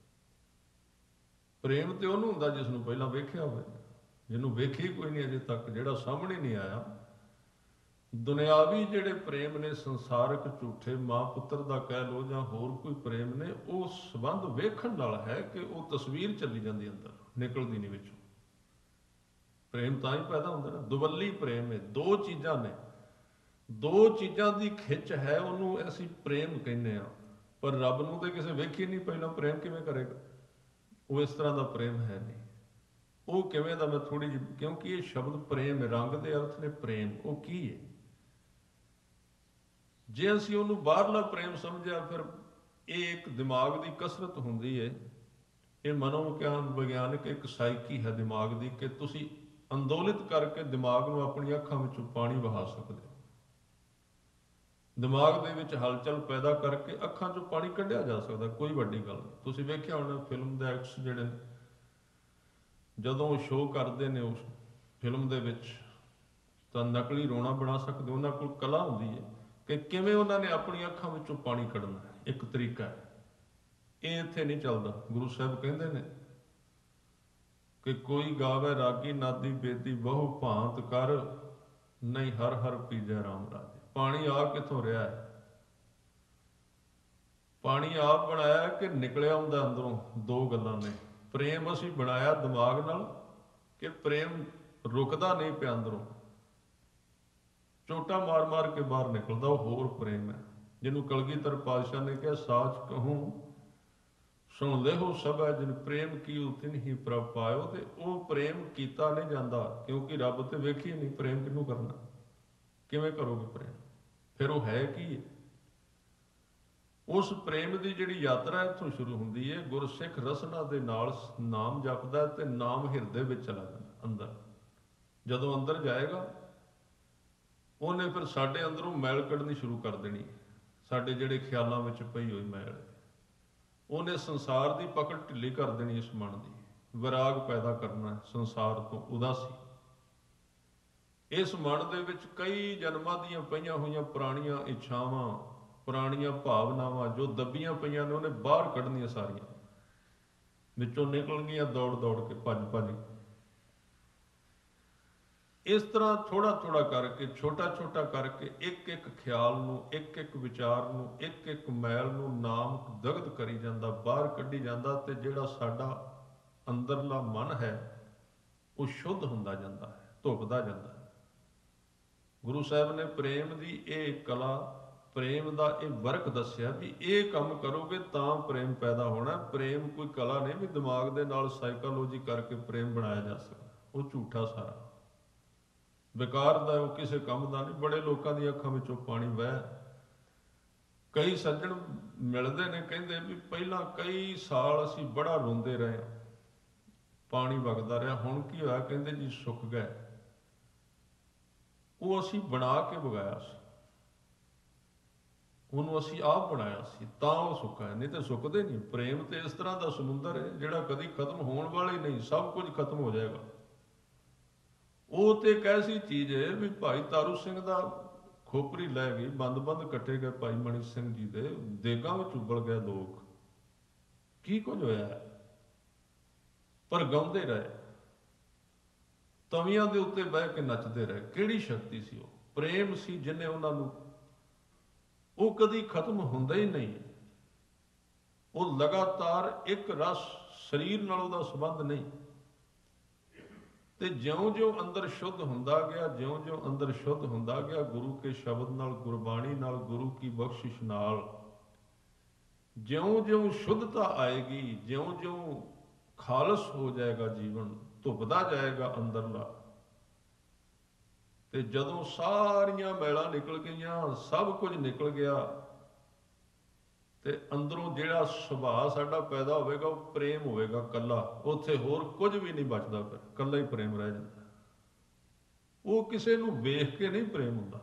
ਪ੍ਰੇਮ ਤੇ ਉਹਨੂੰ ਹੁੰਦਾ ਜਿਸ ਨੂੰ ਪਹਿਲਾਂ ਵੇਖਿਆ ਹੋਵੇ, ਜਿਹਨੂੰ ਵੇਖੀ ਕੋਈ ਨਹੀਂ ਅਜੇ ਤੱਕ, ਜਿਹੜਾ ਸਾਹਮਣੇ ਨਹੀਂ ਆਇਆ। ਦੁਨਿਆਵੀ ਜਿਹੜੇ ਪ੍ਰੇਮ ਨੇ, ਸੰਸਾਰਕ ਝੂਠੇ ਮਾਂ ਪੁੱਤਰ ਦਾ ਕਹਿ ਲਓ ਜਾਂ ਹੋਰ ਕੋਈ ਪ੍ਰੇਮ ਨੇ, ਉਹ ਸੰਬੰਧ ਵੇਖਣ ਨਾਲ ਹੈ ਕਿ ਉਹ ਤਸਵੀਰ ਚੱਲੀ ਜਾਂਦੀ ਅੰਦਰ, ਨਿਕਲਦੀ ਨਹੀਂ ਵਿੱਚੋਂ। ਪ੍ਰੇਮ ਤਾਂ ਹੀ ਪੈਦਾ ਹੁੰਦਾ ਨਾ। ਦੁਵੱਲੀ ਪ੍ਰੇਮ ਹੈ, ਦੋ ਚੀਜ਼ਾਂ ਨੇ, ਦੋ ਚੀਜ਼ਾਂ ਦੀ ਖਿੱਚ ਹੈ, ਉਹਨੂੰ ਅਸੀਂ ਪ੍ਰੇਮ ਕਹਿੰਦੇ ਹਾਂ। ਪਰ ਰੱਬ ਨੂੰ ਤੇ ਕਿਸੇ ਵੇਖੀ ਨਹੀਂ ਪਹਿਲਾਂ, ਪ੍ਰੇਮ ਕਿਵੇਂ ਕਰੇਗਾ? ਉਹ ਇਸ ਤਰ੍ਹਾਂ ਦਾ ਪ੍ਰੇਮ ਹੈ ਨਹੀਂ। ਉਹ ਕਿਵੇਂ ਦਾ, ਮੈਂ ਥੋੜੀ ਜਿਹੀ, ਕਿਉਂਕਿ ਇਹ ਸ਼ਬਦ ਪ੍ਰੇਮ, ਰੰਗ ਦੇ ਅਰਥ ਨੇ ਪ੍ਰੇਮ, ਉਹ ਕੀ ਹੈ? ਜੇ ਅਸੀਂ ਉਹਨੂੰ ਬਾਹਰਲਾ ਪ੍ਰੇਮ ਸਮਝਿਆ, ਫਿਰ ਇਹ ਇੱਕ ਦਿਮਾਗ ਦੀ ਕਸਰਤ ਹੁੰਦੀ ਹੈ। ਇਹ ਮਨੋਵਿਗਿਆਨ ਵਿਗਿਆਨਕ ਇੱਕ ਸਾਈਕੀ ਹੈ ਦਿਮਾਗ ਦੀ, ਕਿ ਤੁਸੀਂ ਅੰਦੋਲਿਤ ਕਰਕੇ ਦਿਮਾਗ ਨੂੰ ਆਪਣੀਆਂ ਅੱਖਾਂ ਵਿੱਚੋਂ ਪਾਣੀ ਵਹਾ ਸਕਦੇ ਹੋ। ਦਿਮਾਗ ਦੇ ਵਿੱਚ ਹਲਚਲ ਪੈਦਾ ਕਰਕੇ ਅੱਖਾਂ ਚੋਂ ਪਾਣੀ ਕੱਢਿਆ ਜਾ ਸਕਦਾ, ਕੋਈ ਵੱਡੀ ਗੱਲ ਨਹੀਂ। ਤੁਸੀਂ ਵੇਖਿਆ ਹੋਣਾ ਫਿਲਮ ਦੇ ਐਕਟਰਸ ਜਿਹੜੇ ਨੇ, ਜਦੋਂ ਉਹ ਸ਼ੋਅ ਕਰਦੇ ਨੇ ਉਸ ਫਿਲਮ ਦੇ ਵਿੱਚ, ਤਾਂ ਨਕਲੀ ਰੋਣਾ ਬਣਾ ਸਕਦੇ। ਉਹਨਾਂ ਕੋਲ ਕਲਾ ਹੁੰਦੀ ਹੈ ਕਿ ਕਿਵੇਂ ਉਹਨਾਂ ਨੇ ਆਪਣੀਆਂ ਅੱਖਾਂ ਵਿੱਚੋਂ ਪਾਣੀ ਕੱਢਣਾ, ਇੱਕ ਤਰੀਕਾ ਹੈ। ਇਹ ਇੱਥੇ ਨਹੀਂ ਚੱਲਦਾ। ਗੁਰੂ ਸਾਹਿਬ ਕਹਿੰਦੇ ਨੇ ਕਿ ਕੋਈ ਗਾਵੇ ਰਾਗੀ ਨਾਦੀ ਬੇਦੀ ਬਹੁ ਭਾਂਤ ਕਰ, ਨਹੀਂ ਹਰ ਹਰ ਪੀਜੈ ਰਾਮ ਰਾਜੇ। ਪਾਣੀ ਆ ਕਿੱਥੋਂ ਰਿਹਾ ਹੈ? ਪਾਣੀ ਆਪ ਬਣਾਇਆ ਕਿ ਨਿਕਲਿਆ ਹੁੰਦਾ ਅੰਦਰੋਂ? ਦੋ ਗੱਲਾਂ ਨੇ। ਪ੍ਰੇਮ ਅਸੀਂ ਬਣਾਇਆ ਦਿਮਾਗ ਨਾਲ, ਕਿ ਪ੍ਰੇਮ ਰੁਕਦਾ ਨਹੀਂ ਪਿਆ ਅੰਦਰੋਂ, ਚੋਟਾ ਮਾਰ ਮਾਰ ਕੇ ਬਾਹਰ ਨਿਕਲਦਾ, ਉਹ ਹੋਰ ਪ੍ਰੇਮ ਹੈ। ਜਿਹਨੂੰ ਕਲਗੀਧਰ ਪਾਤਸ਼ਾਹ ਨੇ ਕਿਹਾ, ਸਾਚ ਕਹੂੰ ਸੁਣ ਲਿਓ ਸਭੈ ਜਿਨ ਪ੍ਰੇਮ ਕੀਓ ਤਿਨ ਹੀ ਪ੍ਰਭ ਪਾਇਓ। ਤੇ ਉਹ ਪ੍ਰੇਮ ਕੀਤਾ ਨਹੀਂ ਜਾਂਦਾ, ਕਿਉਂਕਿ ਰੱਬ ਤੇ ਵੇਖੀ ਨਹੀਂ। ਪ੍ਰੇਮ ਕਿਹਨੂੰ ਕਰਨਾ? ਕਿਵੇਂ ਕਰੋਗੇ ਪ੍ਰੇਮ? ਫਿਰ ਉਹ ਹੈ ਕੀ ਹੈ? ਉਸ ਪ੍ਰੇਮ ਦੀ ਜਿਹੜੀ ਯਾਤਰਾ ਇੱਥੋਂ ਸ਼ੁਰੂ ਹੁੰਦੀ ਹੈ। ਗੁਰਸਿੱਖ ਰਸਨਾ ਦੇ ਨਾਲ ਨਾਮ ਜਪਦਾ ਤੇ ਨਾਮ ਹਿਰਦੇ ਵਿੱਚ ਚਲਾ ਜਾਂਦਾ ਅੰਦਰ। ਜਦੋਂ ਅੰਦਰ ਜਾਏਗਾ, ਉਹਨੇ ਫਿਰ ਸਾਡੇ ਅੰਦਰੋਂ ਮੈਲ ਕੱਢਣੀ ਸ਼ੁਰੂ ਕਰ ਦੇਣੀ। ਸਾਡੇ ਜਿਹੜੇ ਖਿਆਲਾਂ ਵਿੱਚ ਪਈ ਹੋਈ ਮੈਲ, ਉਹਨੇ ਸੰਸਾਰ ਦੀ ਪਕੜ ਢਿੱਲੀ ਕਰ ਦੇਣੀ। ਇਸ ਮਨ ਦੀ ਵਿਰਾਗ ਪੈਦਾ ਕਰਨਾ, ਸੰਸਾਰ ਤੋਂ ਉਦਾਸੀ। ਇਸ ਮਨ ਦੇ ਵਿੱਚ ਕਈ ਜਨਮਾਂ ਦੀਆਂ ਪਈਆਂ ਹੋਈਆਂ ਪੁਰਾਣੀਆਂ ਇੱਛਾਵਾਂ, ਪੁਰਾਣੀਆਂ ਭਾਵਨਾਵਾਂ ਜੋ ਦੱਬੀਆਂ ਪਈਆਂ ਨੇ, ਉਹਨੇ ਬਾਹਰ ਕੱਢਣੀਆਂ ਸਾਰੀਆਂ। ਵਿੱਚੋਂ ਨਿਕਲਣਗੀਆਂ ਦੌੜ ਦੌੜ ਕੇ, ਭੱਜ ਭੱਜ। ਇਸ ਤਰ੍ਹਾਂ ਥੋੜਾ ਥੋੜਾ ਕਰਕੇ, ਛੋਟਾ ਛੋਟਾ ਕਰਕੇ, ਇੱਕ ਇੱਕ ਖਿਆਲ ਨੂੰ, ਇੱਕ ਇੱਕ ਵਿਚਾਰ ਨੂੰ, ਇੱਕ ਇੱਕ ਮੈਲ ਨੂੰ ਨਾਮ ਦਗਧ ਕਰੀ ਜਾਂਦਾ, ਬਾਹਰ ਕੱਢੀ ਜਾਂਦਾ। ਤੇ ਜਿਹੜਾ ਸਾਡਾ ਅੰਦਰਲਾ ਮਨ ਹੈ ਉਹ ਸ਼ੁੱਧ ਹੁੰਦਾ ਜਾਂਦਾ ਹੈ, ਧੁੱਪਦਾ ਜਾਂਦਾ ਹੈ। ਗੁਰੂ ਸਾਹਿਬ ਨੇ ਪ੍ਰੇਮ ਦੀ ਇਹ ਕਲਾ ਪ੍ਰੇਮ ਦਾ ਇਹ ਵਰਕ ਦੱਸਿਆ ਵੀ ਇਹ ਕੰਮ ਕਰੋਗੇ ਤਾਂ ਪ੍ਰੇਮ ਪੈਦਾ ਹੋਣਾ। ਪ੍ਰੇਮ ਕੋਈ ਕਲਾ ਨਹੀਂ ਵੀ ਦਿਮਾਗ ਦੇ ਨਾਲ ਸਾਈਕੋਲੋਜੀ ਕਰਕੇ ਪ੍ਰੇਮ ਬਣਾਇਆ ਜਾ ਸਕਦਾ, ਉਹ ਝੂਠਾ ਸਾਰਾ, ਬੇਕਾਰ ਦਾ, ਉਹ ਕਿਸੇ ਕੰਮ ਦਾ ਨਹੀਂ। ਬੜੇ ਲੋਕਾਂ ਦੀਆਂ ਅੱਖਾਂ ਵਿੱਚੋਂ ਪਾਣੀ ਵਹਿ, ਕਈ ਸੱਜਣ ਮਿਲਦੇ ਨੇ ਕਹਿੰਦੇ ਵੀ ਪਹਿਲਾਂ ਕਈ ਸਾਲ ਅਸੀਂ ਬੜਾ ਰੋਂਦੇ ਰਹੇ, ਪਾਣੀ ਵਗਦਾ ਰਿਹਾ, ਹੁਣ ਕੀ ਹੋਇਆ? ਕਹਿੰਦੇ ਜੀ ਸੁੱਕ ਗਏ। ਉਹ ਅਸੀਂ ਬਣਾ ਕੇ ਵਗਾਇਆ ਸੀ, ਉਹਨੂੰ ਅਸੀਂ ਆਪ ਬਣਾਇਆ ਸੀ, ਤਾਂ ਉਹ ਸੁੱਕਾ ਹੈ, ਨਹੀਂ ਤੇ ਸੁੱਕਦੇ ਨਹੀਂ। ਪ੍ਰੇਮ ਤੇ ਇਸ ਤਰ੍ਹਾਂ ਦਾ ਸਮੁੰਦਰ ਹੈ ਜਿਹੜਾ ਕਦੀ ਖਤਮ ਹੋਣ ਵਾਲਾ ਹੀ ਨਹੀਂ, ਸਭ ਕੁਝ ਖਤਮ ਹੋ ਜਾਏਗਾ। ਉਹ ਤੇ ਇੱਕ ਐਸੀ ਚੀਜ਼ ਹੈ ਵੀ ਭਾਈ ਤਾਰੂ ਸਿੰਘ ਦਾ ਖੋਪਰੀ ਲੈ ਗਈ, ਬੰਦ ਬੰਦ ਕੱਟੇ ਗਏ ਭਾਈ ਮਣੀ ਸਿੰਘ ਜੀ ਦੇ, ਦੇਗਾਂ ਵਿੱਚ ਉਬਲ ਗਏ ਲੋਕ, ਕੀ ਕੁਝ ਹੋਇਆ ਹੈ? ਪਰ ਗਾਉਂਦੇ ਰਹੇ, ਤਵੀਆਂ ਦੇ ਉੱਤੇ ਬਹਿ ਕੇ ਨੱਚਦੇ ਰਹੇ। ਕਿਹੜੀ ਸ਼ਕਤੀ ਸੀ ਉਹ? ਪ੍ਰੇਮ ਸੀ ਜਿਹਨੇ ਉਹਨਾਂ ਨੂੰ, ਉਹ ਕਦੀ ਖਤਮ ਹੁੰਦਾ ਹੀ ਨਹੀਂ। ਉਹ ਲਗਾਤਾਰ ਇੱਕ ਰਸ, ਸਰੀਰ ਨਾਲ ਉਹਦਾ ਸੰਬੰਧ ਨਹੀਂ। ਤੇ ਜਿਉਂ-ਜਿਉਂ ਅੰਦਰ ਸ਼ੁੱਧ ਹੁੰਦਾ ਗਿਆ, ਜਿਉਂ-ਜਿਉਂ ਅੰਦਰ ਸ਼ੁੱਧ ਹੁੰਦਾ ਗਿਆ, ਗੁਰੂ ਕੇ ਸ਼ਬਦ ਨਾਲ, ਗੁਰਬਾਣੀ ਨਾਲ, ਗੁਰੂ ਕੀ ਬਖਸ਼ਿਸ਼ ਨਾਲ, ਜਿਉਂ-ਜਿਉਂ ਸ਼ੁੱਧਤਾ ਆਏਗੀ, ਜਿਉਂ-ਜਿਉਂ ਖਾਲਸ ਹੋ ਜਾਏਗਾ ਜੀਵਨ, ਧੁੱਪਦਾ ਜਾਏਗਾ ਅੰਦਰਲਾ, ਤੇ ਜਦੋਂ ਸਾਰੀਆਂ ਮੈਲਾਂ ਨਿਕਲ ਗਈਆਂ, ਸਭ ਕੁਝ ਨਿਕਲ ਗਿਆ, ਤੇ ਅੰਦਰੋਂ ਜਿਹੜਾ ਸੁਭਾਅ ਸਾਡਾ ਪੈਦਾ ਹੋਵੇਗਾ ਉਹ ਪ੍ਰੇਮ ਹੋਵੇਗਾ ਕੱਲਾ। ਉੱਥੇ ਹੋਰ ਕੁਝ ਵੀ ਨਹੀਂ ਬਚਦਾ, ਫਿਰ ਕੱਲਾ ਹੀ ਪ੍ਰੇਮ ਰਹਿ ਜਾਂਦਾ। ਉਹ ਕਿਸੇ ਨੂੰ ਵੇਖ ਕੇ ਨਹੀਂ ਪ੍ਰੇਮ ਹੁੰਦਾ,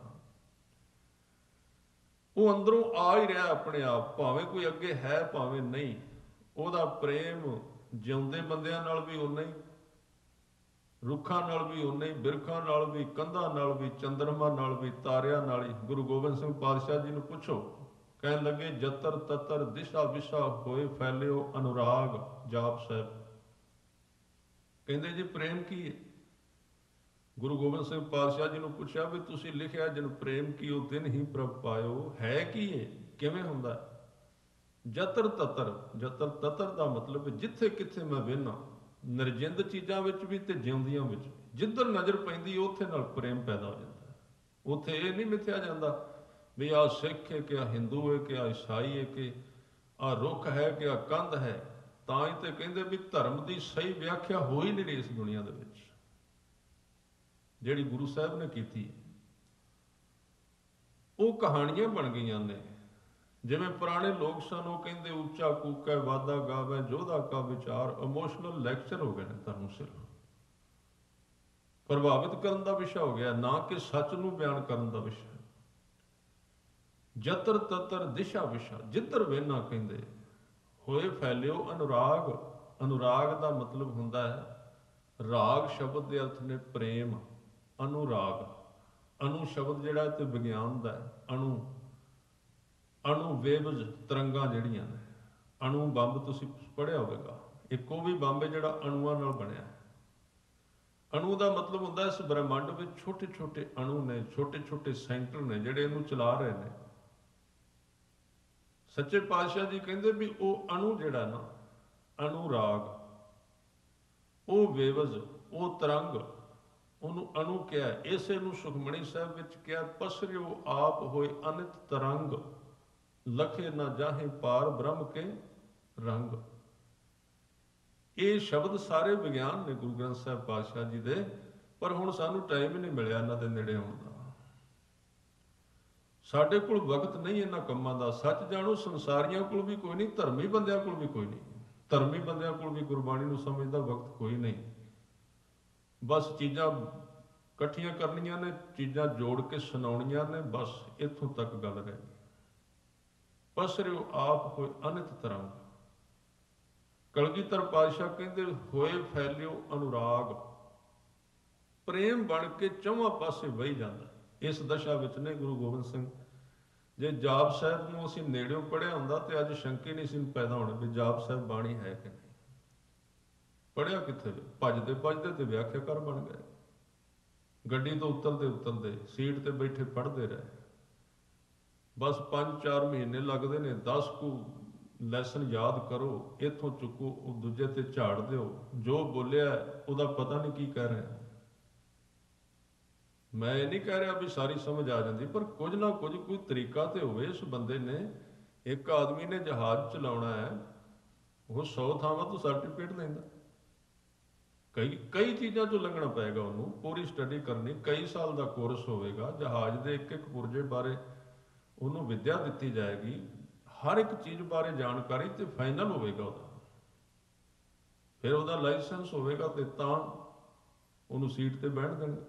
ਉਹ ਅੰਦਰੋਂ ਆ ਹੀ ਰਿਹਾ ਆਪਣੇ ਆਪ, ਭਾਵੇਂ ਕੋਈ ਅੱਗੇ ਹੈ ਭਾਵੇਂ ਨਹੀਂ। ਉਹਦਾ ਪ੍ਰੇਮ ਜਿਉਂਦੇ ਬੰਦਿਆਂ ਨਾਲ ਵੀ ਉਨਾ ਹੀ, ਰੁੱਖਾਂ ਨਾਲ ਵੀ ਉਨਾ ਹੀ, ਬਿਰਖਾਂ ਨਾਲ ਵੀ, ਕੰਧਾਂ ਨਾਲ ਵੀ, ਚੰਦਰਮਾ ਨਾਲ ਵੀ, ਤਾਰਿਆਂ ਨਾਲ ਹੀ। ਗੁਰੂ ਗੋਬਿੰਦ ਸਿੰਘ ਪਾਤਸ਼ਾਹ ਜੀ ਨੂੰ ਪੁੱਛੋ, ਕਹਿਣ ਲੱਗੇ ਜਤਰ ਤਤਰ ਦਿਸ਼ਾ ਵਿਸ਼ਾ ਹੋਏ ਫੈਲਿਓ ਅਨੁਰਾਗ ਜਾਪ ਸਾਹਿਬ। ਕਹਿੰਦੇ ਜੀ ਪ੍ਰੇਮ ਕੀ ਹੈ? ਗੁਰੂ ਗੋਬਿੰਦ ਸਿੰਘ ਪਾਤਸ਼ਾਹ ਜੀ ਨੂੰ ਪੁੱਛਿਆ ਵੀ ਤੁਸੀਂ ਲਿਖਿਆ ਜਨ ਪ੍ਰੇਮ ਕੀ ਉਹ ਦਿਨ ਹੀ ਪ੍ਰਭ ਪਾਇਓ, ਹੈ ਕੀ ਹੈ, ਕਿਵੇਂ ਹੁੰਦਾ? ਜਤਰ ਤਤਰ, ਜਤਰ ਤਤਰ ਦਾ ਮਤਲਬ ਜਿੱਥੇ ਕਿੱਥੇ ਮੈਂ ਵੇਖਣਾ, ਨਿਰਜਿੰਦ ਚੀਜ਼ਾਂ ਵਿੱਚ ਵੀ ਤੇ ਜਿਉਂਦੀਆਂ ਵਿੱਚ, ਜਿੱਧਰ ਨਜ਼ਰ ਪੈਂਦੀ ਉੱਥੇ ਨਾਲ ਪ੍ਰੇਮ ਪੈਦਾ ਹੋ ਜਾਂਦਾ। ਉੱਥੇ ਇਹ ਨਹੀਂ ਮਿਥਿਆ ਜਾਂਦਾ ਵੀ ਆਹ ਸਿੱਖ ਹੈ ਕਿ ਆਹ ਹਿੰਦੂ ਹੈ ਕਿ ਆਹ ਈਸਾਈ ਹੈ ਕਿ ਆਹ ਰੁੱਖ ਹੈ ਕਿ ਆਹ ਕੰਧ ਹੈ। ਤਾਂ ਹੀ ਤੇ ਕਹਿੰਦੇ ਵੀ ਧਰਮ ਦੀ ਸਹੀ ਵਿਆਖਿਆ ਹੋ ਹੀ ਨਹੀਂ ਰਹੀ ਇਸ ਦੁਨੀਆ ਦੇ ਵਿੱਚ, ਜਿਹੜੀ ਗੁਰੂ ਸਾਹਿਬ ਨੇ ਕੀਤੀ। ਉਹ ਕਹਾਣੀਆਂ ਬਣ ਗਈਆਂ ਨੇ। ਜਿਵੇਂ ਪੁਰਾਣੇ ਲੋਕ ਸਨ, ਉਹ ਕਹਿੰਦੇ ਉੱਚਾ ਕੂਕੈ ਵਾਦਾ ਗਾਵੇ ਜੋਧਾ ਕਾ ਵਿਚਾਰ। ਇਮੋਸ਼ਨਲ ਲੈਕਚਰ ਹੋ ਗਏ ਨੇ ਧਰਮ ਸਿਰਫ, ਪ੍ਰਭਾਵਿਤ ਕਰਨ ਦਾ ਵਿਸ਼ਾ ਹੋ ਗਿਆ, ਨਾ ਕਿ ਸੱਚ ਨੂੰ ਬਿਆਨ ਕਰਨ ਦਾ ਵਿਸ਼ਾ। ਜਤਰ ਤਤਰ ਦਿਸ਼ਾ ਵਿਸ਼ਾ, ਜਿੱਧਰ ਵੇਨਾ, ਕਹਿੰਦੇ ਹੋਏ ਫੈਲਿਓ ਅਨੁਰਾਗ। ਅਨੁਰਾਗ ਦਾ ਮਤਲਬ ਹੁੰਦਾ ਹੈ, ਰਾਗ ਸ਼ਬਦ ਦੇ ਅਰਥ ਨੇ ਪ੍ਰੇਮ, ਅਨੁਰਾਗ। ਅਨੂ ਸ਼ਬਦ ਜਿਹੜਾ ਤੇ ਵਿਗਿਆਨ ਦਾ ਹੈ, ਅਣੂ, ਅਣੂ ਵੇਵਜ਼ ਤਰੰਗਾਂ ਜਿਹੜੀਆਂ ਨੇ। ਅਣੂ ਬੰਬ ਤੁਸੀਂ ਪੜ੍ਹਿਆ ਹੋਵੇਗਾ, ਇੱਕ ਉਹ ਵੀ ਬੰਬ ਹੈ ਜਿਹੜਾ ਅਣੂਆਂ ਨਾਲ ਬਣਿਆ। ਅਣੂ ਦਾ ਮਤਲਬ ਹੁੰਦਾ ਇਸ ਬ੍ਰਹਿਮੰਡ ਵਿੱਚ ਛੋਟੇ ਛੋਟੇ ਅਣੂ ਨੇ, ਛੋਟੇ ਛੋਟੇ ਸੈਂਟਰ ਨੇ ਜਿਹੜੇ ਇਹਨੂੰ ਚਲਾ ਰਹੇ ਨੇ। ਸੱਚੇ ਪਾਤਸ਼ਾਹ ਜੀ ਕਹਿੰਦੇ ਵੀ ਉਹ ਅਣੂ ਜਿਹੜਾ ਨਾ, ਅਨੁਰਾਗ, ਉਹ ਵੇਵਜ਼, ਉਹ ਤਰੰਗ, ਉਹਨੂੰ ਅਣੂ ਕਿਹਾ। ਇਸੇ ਨੂੰ ਸੁਖਮਣੀ ਸਾਹਿਬ ਵਿੱਚ ਕਿਹਾ, ਪਸਰਿਓ ਆਪ ਹੋਏ ਅਨਿਤ ਤਰੰਗ, ਲਖੇ ਨਾ ਜਾਹੇ ਪਾਰ ਬ੍ਰਹਮ ਕੇ ਰੰਗ। ਇਹ ਸ਼ਬਦ ਸਾਰੇ ਵਿਗਿਆਨ ਨੇ ਗੁਰੂ ਗ੍ਰੰਥ ਸਾਹਿਬ ਪਾਤਸ਼ਾਹ ਜੀ ਦੇ, ਪਰ ਹੁਣ ਸਾਨੂੰ ਟਾਈਮ ਹੀ ਨਹੀਂ ਮਿਲਿਆ ਇਹਨਾਂ ਦੇ ਨੇੜੇ ਆਉਣ ਦਾ। ਸਾਡੇ ਕੋਲ ਵਕਤ ਨਹੀਂ ਇਹਨਾਂ ਕੰਮਾਂ ਦਾ। ਸੱਚ ਜਾਣੋ, ਸੰਸਾਰੀਆਂ ਕੋਲ ਵੀ ਕੋਈ ਨਹੀਂ, ਧਰਮੀ ਬੰਦਿਆਂ ਕੋਲ ਵੀ ਕੋਈ ਨਹੀਂ। ਧਰਮੀ ਬੰਦਿਆਂ ਕੋਲ ਵੀ ਗੁਰਬਾਣੀ ਨੂੰ ਸਮਝਦਾ ਵਕਤ ਕੋਈ ਨਹੀਂ। ਬਸ ਚੀਜ਼ਾਂ ਇਕੱਠੀਆਂ ਕਰਨੀਆਂ ਨੇ, ਚੀਜ਼ਾਂ ਜੋੜ ਕੇ ਸੁਣਾਉਣੀਆਂ ਨੇ, ਬਸ ਇੱਥੋਂ ਤੱਕ ਗੱਲ ਰਹਿ ਗਈ। ਪਸਰਿਓ ਆਪ ਹੋਏ ਅਨਿਤ ਤਰੰਗ। ਕਲਗੀਧਰ ਪਾਤਸ਼ਾਹ ਕਹਿੰਦੇ ਹੋਏ ਫੈਲਿਓ ਅਨੁਰਾਗ, ਪ੍ਰੇਮ ਬਣ ਕੇ ਚੌਵਾਂ ਪਾਸੇ ਵਹੀ ਜਾਂਦਾ। ਇਸ ਦਸ਼ਾ ਵਿੱਚ ਨੇ ਗੁਰੂ ਗੋਬਿੰਦ ਸਿੰਘ। ਜੇ ਜਾਪ ਸਾਹਿਬ ਨੂੰ ਅਸੀਂ ਨੇੜਿਓਂ ਪੜ੍ਹਿਆ ਹੁੰਦਾ ਤੇ ਅੱਜ ਸ਼ੰਕੇ ਨਹੀਂ ਸੀ ਪੈਦਾ ਹੋਣੇ ਵੀ ਜਾਪ ਸਾਹਿਬ ਬਾਣੀ ਹੈ ਕਿ ਨਹੀਂ। ਪੜ੍ਹਿਆ ਕਿੱਥੇ? ਭੱਜਦੇ ਭੱਜਦੇ ਤੇ ਵਿਆਖਿਆਕਾਰ ਬਣ ਗਏ। ਗੱਡੀ ਤੋਂ ਉਤਰਦੇ ਉਤਰਦੇ ਸੀਟ ਤੇ ਬੈਠੇ ਪੜ੍ਹਦੇ ਰਹੇ। ਬਸ ਪੰਜ ਚਾਰ ਮਹੀਨੇ ਲੱਗਦੇ ਨੇ, ਦਸ ਕੁ ਲੈਸਨ ਯਾਦ ਕਰੋ, ਇੱਥੋਂ ਚੁੱਕੋ, ਉਹ ਦੂਜੇ ਤੇ ਝਾੜ ਦਿਓ, ਜੋ ਬੋਲਿਆ ਉਹਦਾ ਪਤਾ ਨਹੀਂ ਕੀ ਕਹਿ ਰਿਹਾ। मैं ये नहीं कह रहा भी सारी समझ आ जाती, पर कुछ ना कुछ कोई तरीका तो होवे इस बंदे ने। एक आदमी ने जहाज चलाना है, वो सौ थावां तो सर्टिफिकेट लेंदा, कई कई चीज़ों चो लंघना पेगा, उन्होंने पूरी स्टडी करनी, कई साल का कोर्स होगा, जहाज के एक एक पुरजे बारे उन्होंने विद्या दी जाएगी, हर एक चीज़ बारे जानकारी, तो फाइनल होगा वह, फिर वह लाइसेंस होगा, तो उन्होंने सीट पर बैठ देंगे।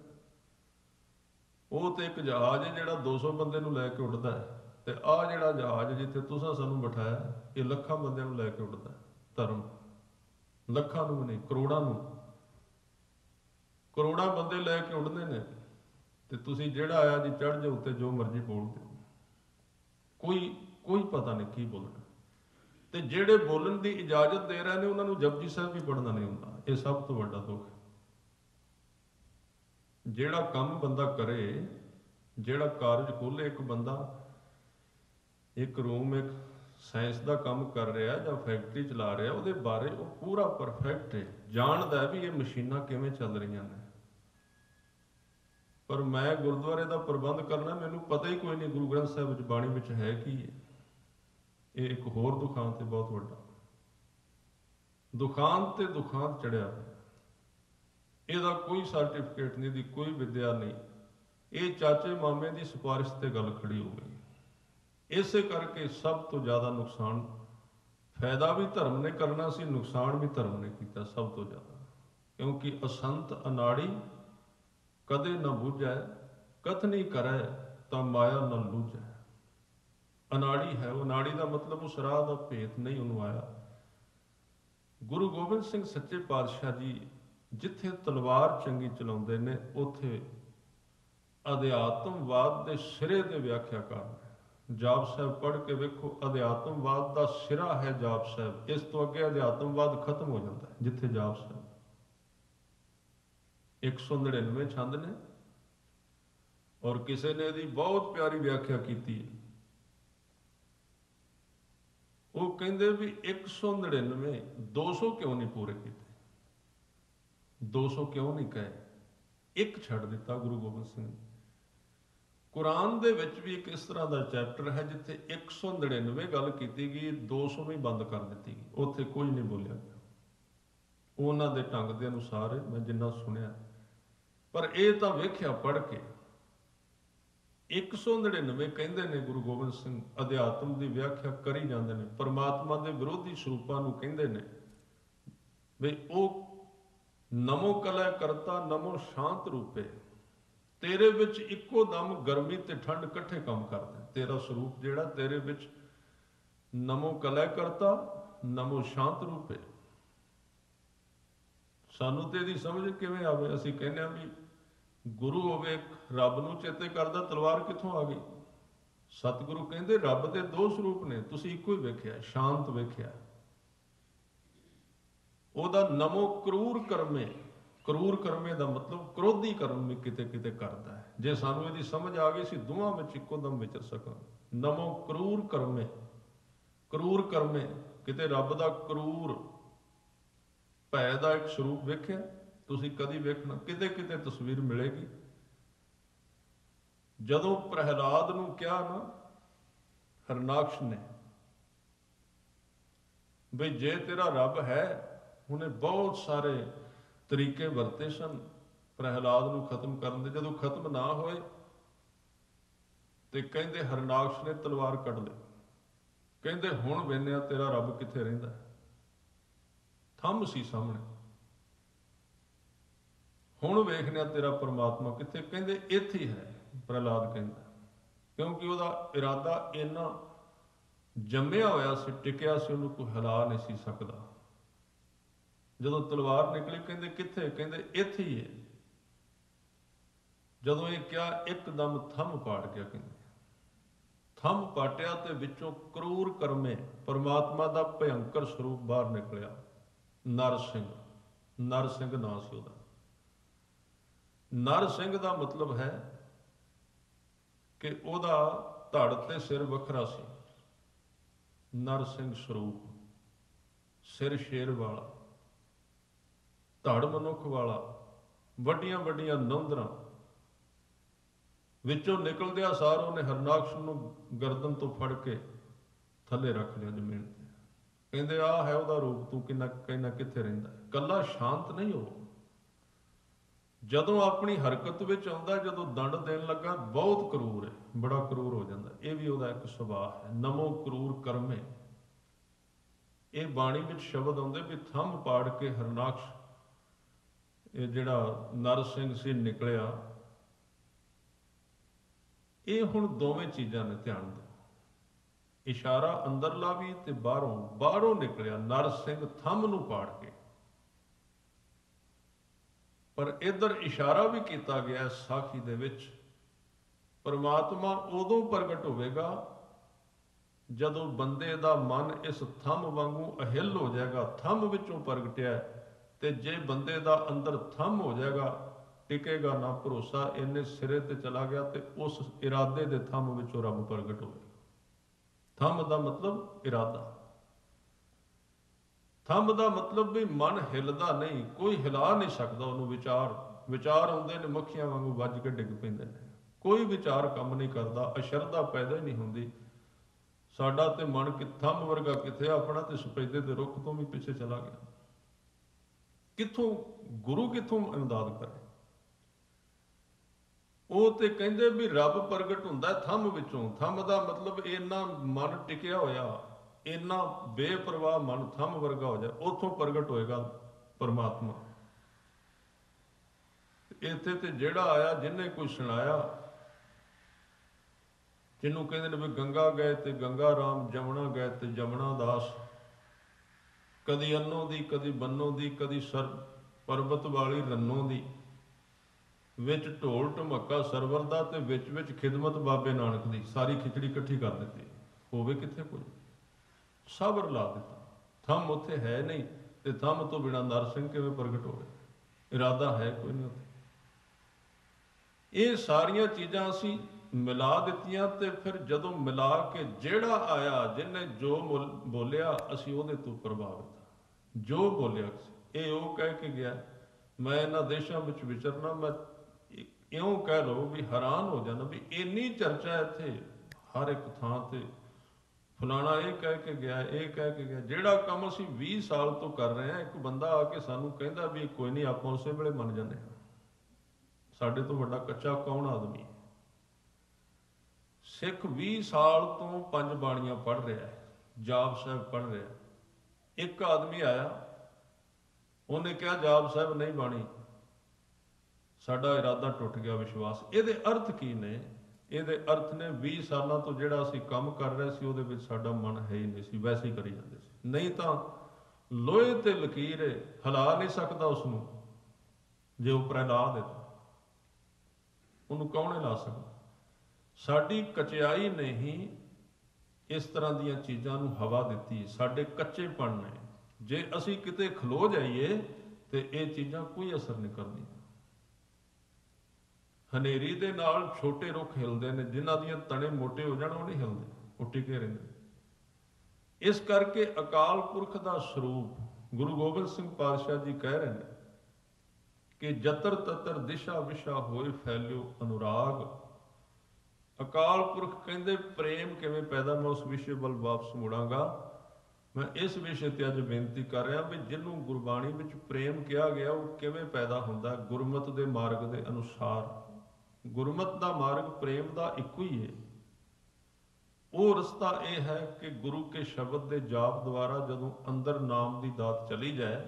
वो तो एक जहाज है जोड़ा दो सौ बंदे लैके उड़ता है, तो आ जोड़ा जहाज जिथे तुसा सानू बिठाया ये लखा बंद लैके उड़ता है। धर्म लखा भी नहीं, करोड़ा करोड़ा बंदे लैके उड़ते हैं, तो तुसी जेड़ा आया जी चढ़ जाओ तो जो मर्जी बोल दो, कोई कोई पता नहीं की बोलना। तो जेड़े बोलन की इजाजत दे रहे हैं उन्होंने जपजी साहब भी पढ़ना नहीं होता, ये सब तो बड़ा दुख है। जेड़ा काम बंदा करे, जेड़ा कारज खोले, एक बंदा एक रूम एक साइंस का काम कर रहा है या फैक्ट्री चला रहा, वो बारे वो पूरा परफेक्ट है, जानता है भी ये मशीनां किवें चल रही हैं। पर मैं गुरुद्वारे का प्रबंध करना, मैनू पता ही कोई नहीं गुरु ग्रंथ साहिब बाणी में है कि ये एक होर दुखांत है, बहुत बड़ा दुखांत ते दुखांत चढ़िया, ਇਹਦਾ कोई सर्टिफिकेट नहीं दी, कोई विद्या नहीं, ये चाचे मामे की सिफारिश से गल खड़ी हो गई। इस करके सब तो ज़्यादा नुकसान, फायदा भी धर्म ने करना सी, नुकसान भी धर्म ने किया सब तो ज़्यादा, क्योंकि असंत अनाड़ी कदे न बूझै, कथनी करे तो माया न लूझै। अनाड़ी है वो, अनाड़ी का मतलब उस राह का भेत नहीं उन्होंने आया। गुरु गोबिंद सिंह सच्चे पातशाह जी जिथे तलवार चंगी चलाते ने, उथे अध्यात्मवाद के सिरे के व्याख्याकार ने। जाप साहब पढ़ के वेखो, अध्यात्मवाद का सिरा है जाप साहब, इस तो अगे अध्यात्मवाद खत्म हो जाता है जिथे जाप साहब। एक सौ नड़िनवे छंद ने, और किसी ने यदि बहुत प्यारी व्याख्या की है, वो कहते भी एक सौ नड़िनवे दो सौ क्यों नहीं पूरे किए, दो सौ क्यों नहीं कहे, एक छड़ दिता गुरु गोबिंद सिंह ने। कुरान दे विच भी एक इस तरह का चैप्टर है जिथे एक सौ नड़िनवे गल की गई, दो सौ भी बंद कर दी गई, उत्थे कोई नहीं बोलिया गया उन्होंने ढंग के अनुसार, मैं जिन्ना सुनिया। पर यह तो वेख्या पढ़ के एक सौ नड़िनवे कहते हैं गुरु गोबिंद सिंह अध्यात्म की व्याख्या करी जाते हैं, परमात्मा के विरोधी स्वरूपों को कहते हैं भी वो नमो कलै करता नमो शांत रूपे, तेरे विच इको दम गर्मी ते ठंड कट्ठे काम करते, तेरा स्वरूप जेड़ा तेरे विच नमो कलै करता नमो शांत रूपे। सानू तो यदि समझ किवें आवे, असीं कहने भी गुरु होवे रब नूं चेते करदा, तलवार कित्थों आ गई। सतगुरु कहंदे रब दे दो स्वरूप ने, तुसीं इक्को ही वेख्या, शांत वेख्या। ਉਹਦਾ नमो क्रूर करमे, क्रूर करमे का मतलब क्रोधी कर्म भी किते किते करता है। जे सानू इहदी समझ आ गई, असीं दोवां विच इक्को दम विचर सकांगे। नमो क्रूर करमे, क्रूर करमे किते रब दा क्रूर भै दा एक स्वरूप वेख्या, तुसीं कदी वेखना, किते किते तस्वीर मिलेगी। जदों प्रहलाद नूं कहा ना हरनाक्ष ने भी जे तेरा रब है, उन्हें बहुत सारे तरीके वरते सन प्रहलाद नूं खत्म करन दे, जदों खत्म ना होए तो कहंदे हरनाक्ष ने तलवार कढ़ ली, कहंदे हुण वेन्निया तेरा रब कित्थे रहिंदा है, थंम सी सामने, हुण वेखनिया तेरा परमात्मा कित्थे, कहंदे इत्थे ही है। प्रहलाद कहंदा क्योंकि उहदा इरादा इन्ना जम्मिया होया सी, टिकिया सी, उहनूं कोई हिला नहीं सी सकदा। जदों तलवार निकली कहंदे कित्थे, कहंदे इत्थे ही है। जदों ये क्या एकदम थम पाट गया, कहंदे थम पाटिया ते विचों क्रूर करमे परमात्मा दा भयंकर स्वरूप बाहर निकलिया, नर सिंह। नर सिंह नां सी उहदा। नर सिंह दा मतलब है कि उहदा धड़ ते सिर वखरा सी, नर सिंह स्वरूप, सिर शेर वाला, धड़ मनुख वाला, वड्डियां वड्डियां नौंदरां, ਵਿੱਚੋਂ ਨਿਕਲਦਿਆਂ ਸਾਰ ਉਹਨੇ ਹਰਨਾਕਸ਼ ਨੂੰ ਗਰਦਨ ਤੋਂ ਫੜ ਕੇ ਥੱਲੇ ਰੱਖ ਲਿਆ ਜ਼ਮੀਨ ਤੇ। ਕਹਿੰਦੇ ਆਹ ਹੈ ਉਹਦਾ ਰੂਪ, ਤੂੰ ਕਿੰਨਾ ਕਹਿੰਦਾ ਕਿੱਥੇ ਰਹਿੰਦਾ। ਕੱਲਾ ਸ਼ਾਂਤ ਨਹੀਂ ਹੋ, ਜਦੋਂ ਆਪਣੀ ਹਰਕਤ ਵਿੱਚ ਆਉਂਦਾ, ਜਦੋਂ ਦੰਡ ਦੇਣ ਲੱਗਾ ਬਹੁਤ ਕਰੂਰ ਹੈ, ਬੜਾ ਕਰੂਰ ਹੋ ਜਾਂਦਾ। ਇਹ ਵੀ ਉਹਦਾ ਇੱਕ ਸੁਭਾਅ ਹੈ। ਨਮੋ ਕਰੂਰ ਕਰਮੇ, ਇਹ ਬਾਣੀ ਵਿੱਚ ਸ਼ਬਦ ਆਉਂਦੇ ਵੀ ਥੰਮ ਪਾੜ ਕੇ ਹਰਨਾਕਸ਼, ਇਹ ਜਿਹੜਾ ਨਰ ਸਿੰਘ ਸੀ ਨਿਕਲਿਆ। ਇਹ ਹੁਣ ਦੋਵੇਂ ਚੀਜ਼ਾਂ ਨੇ, ਧਿਆਨ ਦਿਓ। ਇਸ਼ਾਰਾ ਅੰਦਰਲਾ ਵੀ ਤੇ ਬਾਹਰੋਂ, ਬਾਹਰੋਂ ਨਿਕਲਿਆ ਨਰ ਸਿੰਘ ਥੰਮ ਨੂੰ ਪਾੜ ਕੇ, ਪਰ ਇੱਧਰ ਇਸ਼ਾਰਾ ਵੀ ਕੀਤਾ ਗਿਆ ਸਾਖੀ ਦੇ ਵਿੱਚ। ਪਰਮਾਤਮਾ ਉਦੋਂ ਪ੍ਰਗਟ ਹੋਵੇਗਾ ਜਦੋਂ ਬੰਦੇ ਦਾ ਮਨ ਇਸ ਥੰਮ ਵਾਂਗੂ ਅਹਿਲ ਹੋ ਜਾਏਗਾ, ਥੰਮ ਵਿੱਚੋਂ ਪ੍ਰਗਟਿਆ। ਤੇ ਜੇ ਬੰਦੇ ਦਾ ਅੰਦਰ ਥੰਮ ਹੋ ਜਾਏਗਾ, ਟਿਕੇਗਾ ਨਾ ਭਰੋਸਾ, ਇੰਨੇ ਸਿਰੇ ਤੇ ਚਲਾ ਗਿਆ, ਤੇ ਉਸ ਇਰਾਦੇ ਦੇ ਥੰਮ ਵਿੱਚੋਂ ਰੱਬ ਪ੍ਰਗਟ ਹੋਵੇਗਾ। ਥੰਮ ਦਾ ਮਤਲਬ ਇਰਾਦਾ, ਥੰਮ ਦਾ ਮਤਲਬ ਵੀ ਮਨ ਹਿੱਲਦਾ ਨਹੀਂ, ਕੋਈ ਹਿਲਾ ਨਹੀਂ ਸਕਦਾ ਉਹਨੂੰ। ਵਿਚਾਰ ਵਿਚਾਰ ਆਉਂਦੇ ਨੇ, ਮੱਖੀਆਂ ਵਾਂਗੂ ਵੱਜ ਕੇ ਡਿੱਗ ਪੈਂਦੇ ਨੇ, ਕੋਈ ਵਿਚਾਰ ਕੰਮ ਨਹੀਂ ਕਰਦਾ, ਅਸ਼ਰਧਾ ਪੈਦਾ ਹੀ ਨਹੀਂ ਹੁੰਦੀ। ਸਾਡਾ ਤੇ ਮਨ ਕਿ ਥੰਮ ਵਰਗਾ ਕਿੱਥੇ, ਆਪਣਾ ਤੇ ਸਪੈਦੇ ਦੇ ਰੁੱਖ ਤੋਂ ਵੀ ਪਿੱਛੇ ਚਲਾ ਗਿਆ। ਕਿੱਥੋਂ ਗੁਰੂ ਕਿੱਥੋਂ ਇਮਦਾਦ ਕਰੇ। ਉਹ ਤੇ ਕਹਿੰਦੇ ਵੀ ਰੱਬ ਪ੍ਰਗਟ ਹੁੰਦਾ ਥੰਮ ਵਿੱਚੋਂ। ਥੰਮ ਦਾ ਮਤਲਬ ਇੰਨਾ ਮਨ ਟਿਕਿਆ ਹੋਇਆ, ਇੰਨਾ ਬੇਪਰਵਾਹ ਮਨ ਥੰਮ ਵਰਗਾ ਹੋ ਜਾਏ, ਉੱਥੋਂ ਪ੍ਰਗਟ ਹੋਏਗਾ ਪਰਮਾਤਮਾ। ਇੱਥੇ ਤੇ ਜਿਹੜਾ ਆਇਆ, ਜਿਹਨੇ ਕੋਈ ਸੁਣਾਇਆ, ਜਿਹਨੂੰ ਕਹਿੰਦੇ ਨੇ ਵੀ ਗੰਗਾ ਗਏ ਤੇ ਗੰਗਾ ਰਾਮ, ਜਮਨਾ ਗਏ ਤੇ ਜਮਨਾ ਦਾਸ। ਕਦੀ ਅੰਨੋ ਦੀ, ਕਦੀ ਬੰਨੋ ਦੀ, ਕਦੀ ਸਰ ਪਰਬਤ ਵਾਲੀ ਰੰਨੋ ਦੀ, ਵਿੱਚ ਢੋਲ ਢਮੱਕਾ ਸਰਵਰ ਦਾ, ਤੇ ਵਿੱਚ ਵਿੱਚ ਖਿਦਮਤ ਬਾਬੇ ਨਾਨਕ ਦੀ। ਸਾਰੀ ਖਿਚੜੀ ਇਕੱਠੀ ਕਰ ਦਿੱਤੀ, ਹੋਵੇ ਕਿੱਥੇ ਕੋਈ, ਸਭ ਰਲਾ ਦਿੱਤਾ। ਥੰਮ ਉੱਥੇ ਹੈ ਨਹੀਂ, ਤੇ ਥੰਮ ਤੋਂ ਬਿਨਾਂ ਨਰ ਸਿੰਘ ਕਿਵੇਂ ਪ੍ਰਗਟ ਹੋਵੇ। ਇਰਾਦਾ ਹੈ ਕੋਈ ਨਹੀਂ ਉੱਥੇ। ਇਹ ਸਾਰੀਆਂ ਚੀਜ਼ਾਂ ਅਸੀਂ ਮਿਲਾ ਦਿੱਤੀਆਂ, ਤੇ ਫਿਰ ਜਦੋਂ ਮਿਲਾ ਕੇ ਜਿਹੜਾ ਆਇਆ, ਜਿਹਨੇ ਜੋ ਬੋਲਿਆ, ਅਸੀਂ ਉਹਦੇ ਤੋਂ ਪ੍ਰਭਾਵਿਤ। ਜੋ ਬੋਲਿਆ ਇਹ ਉਹ ਕਹਿ ਕੇ ਗਿਆ, ਮੈਂ ਇਹਨਾਂ ਦੇਸ਼ਾਂ ਵਿੱਚ ਵਿਚਰਨਾ, ਮੈਂ ਇਉਂ ਕਹਿ ਲਓ ਵੀ ਹੈਰਾਨ ਹੋ ਜਾਣਾ ਵੀ ਇੰਨੀ ਚਰਚਾ ਇੱਥੇ ਹਰ ਇੱਕ ਥਾਂ ਤੇ। ਫਲਾਣਾ ਇਹ ਕਹਿ ਕੇ ਗਿਆ, ਇਹ ਕਹਿ ਕੇ ਗਿਆ। ਜਿਹੜਾ ਕੰਮ ਅਸੀਂ ਵੀਹ ਸਾਲ ਤੋਂ ਕਰ ਰਹੇ ਹਾਂ, ਇੱਕ ਬੰਦਾ ਆ ਕੇ ਸਾਨੂੰ ਕਹਿੰਦਾ ਵੀ ਕੋਈ ਨਹੀਂ, ਆਪਾਂ ਉਸੇ ਵੇਲੇ ਮੰਨ ਜਾਂਦੇ ਹਾਂ। ਸਾਡੇ ਤੋਂ ਵੱਡਾ ਕੱਚਾ ਕੌਣ ਆਦਮੀ? ਸਿੱਖ ਵੀਹ ਸਾਲ ਤੋਂ ਪੰਜ ਬਾਣੀਆਂ ਪੜ੍ਹ ਰਿਹਾ ਹੈ, ਜਾਪ ਸਾਹਿਬ ਪੜ੍ਹ ਰਿਹਾ। ਇੱਕ ਆਦਮੀ ਆਇਆ, ਉਹਨੇ ਕਿਹਾ ਜਾਪ ਸਾਹਿਬ ਨਹੀਂ ਬਾਣੀ, ਸਾਡਾ ਇਰਾਦਾ ਟੁੱਟ ਗਿਆ, ਵਿਸ਼ਵਾਸ। ਇਹਦੇ ਅਰਥ ਕੀ ਨੇ? ਇਹਦੇ ਅਰਥ ਨੇ ਵੀਹ ਸਾਲਾਂ ਤੋਂ ਜਿਹੜਾ ਅਸੀਂ ਕੰਮ ਕਰ ਰਹੇ ਸੀ, ਉਹਦੇ ਵਿੱਚ ਸਾਡਾ ਮਨ ਹੈ ਹੀ ਨਹੀਂ ਸੀ, ਵੈਸੇ ਹੀ ਕਰੀ ਜਾਂਦੇ ਸੀ। ਨਹੀਂ ਤਾਂ ਲੋਹੇ ਤੇ ਲਕੀਰ ਹਿਲਾ ਨਹੀਂ ਸਕਦਾ ਉਸਨੂੰ, ਜੇ ਉੱਪਰ ਲਾ ਦੇ ਉਹਨੂੰ ਕੌਣ ਹਿਲਾ ਸਕਦਾ? ਸਾਡੀ ਕਚਿਆਈ ਨੇ ਹੀ ਇਸ ਤਰ੍ਹਾਂ ਦੀਆਂ ਚੀਜ਼ਾਂ ਨੂੰ ਹਵਾ ਦਿੱਤੀ, ਸਾਡੇ ਕੱਚੇਪਣ ਨੇ। ਜੇ ਅਸੀਂ ਕਿਤੇ ਖਲੋ ਜਾਈਏ ਤੇ ਇਹ ਚੀਜ਼ਾਂ ਕੋਈ ਅਸਰ ਨਹੀਂ ਕਰਦੀਆਂ। ਹਨੇਰੀ ਦੇ ਨਾਲ ਛੋਟੇ ਰੁੱਖ ਹਿਲਦੇ ਨੇ, ਜਿਨ੍ਹਾਂ ਦੀਆਂ ਤਣੇ ਮੋਟੇ ਹੋ ਜਾਣ ਉਹ ਨਹੀਂ ਹਿਲਦੇ, ਉਹ ਟਿਕੇ ਰਹਿੰਦੇ। ਇਸ ਕਰਕੇ ਅਕਾਲ ਪੁਰਖ ਦਾ ਸਰੂਪ ਗੁਰੂ ਗੋਬਿੰਦ ਸਿੰਘ ਪਾਤਸ਼ਾਹ ਜੀ ਕਹਿ ਰਹੇ ਨੇ ਕਿ ਜਤਰ ਤਤਰ ਦਿਸ਼ਾ ਵਿਸ਼ਾ ਹੋਏ ਫੈਲਿਓ ਅਨੁਰਾਗ। ਅਕਾਲ ਪੁਰਖ ਕਹਿੰਦੇ ਪ੍ਰੇਮ ਕਿਵੇਂ ਪੈਦਾ, ਮੈਂ ਉਸ ਵਿਸ਼ੇ ਵੱਲ ਵਾਪਸ ਮੁੜਾਂਗਾ। ਮੈਂ ਇਸ ਵਿਸ਼ੇ ਤੇ ਅੱਜ ਬੇਨਤੀ ਕਰ ਰਿਹਾ ਵੀ ਜਿਹਨੂੰ ਗੁਰਬਾਣੀ ਵਿੱਚ ਪ੍ਰੇਮ ਕਿਹਾ ਗਿਆ, ਉਹ ਕਿਵੇਂ ਪੈਦਾ ਹੁੰਦਾ? ਗੁਰਮਤਿ ਦੇ ਮਾਰਗ ਦੇ ਅਨੁਸਾਰ। ਗੁਰਮਤਿ ਦਾ ਮਾਰਗ ਪ੍ਰੇਮ ਦਾ ਇੱਕੋ ਹੀ ਹੈ। ਉਹ ਰਸਤਾ ਇਹ ਹੈ ਕਿ ਗੁਰੂ ਕੇ ਸ਼ਬਦ ਦੇ ਜਾਪ ਦੁਆਰਾ ਜਦੋਂ ਅੰਦਰ ਨਾਮ ਦੀ ਦਾਤ ਚਲੀ ਜਾਏ,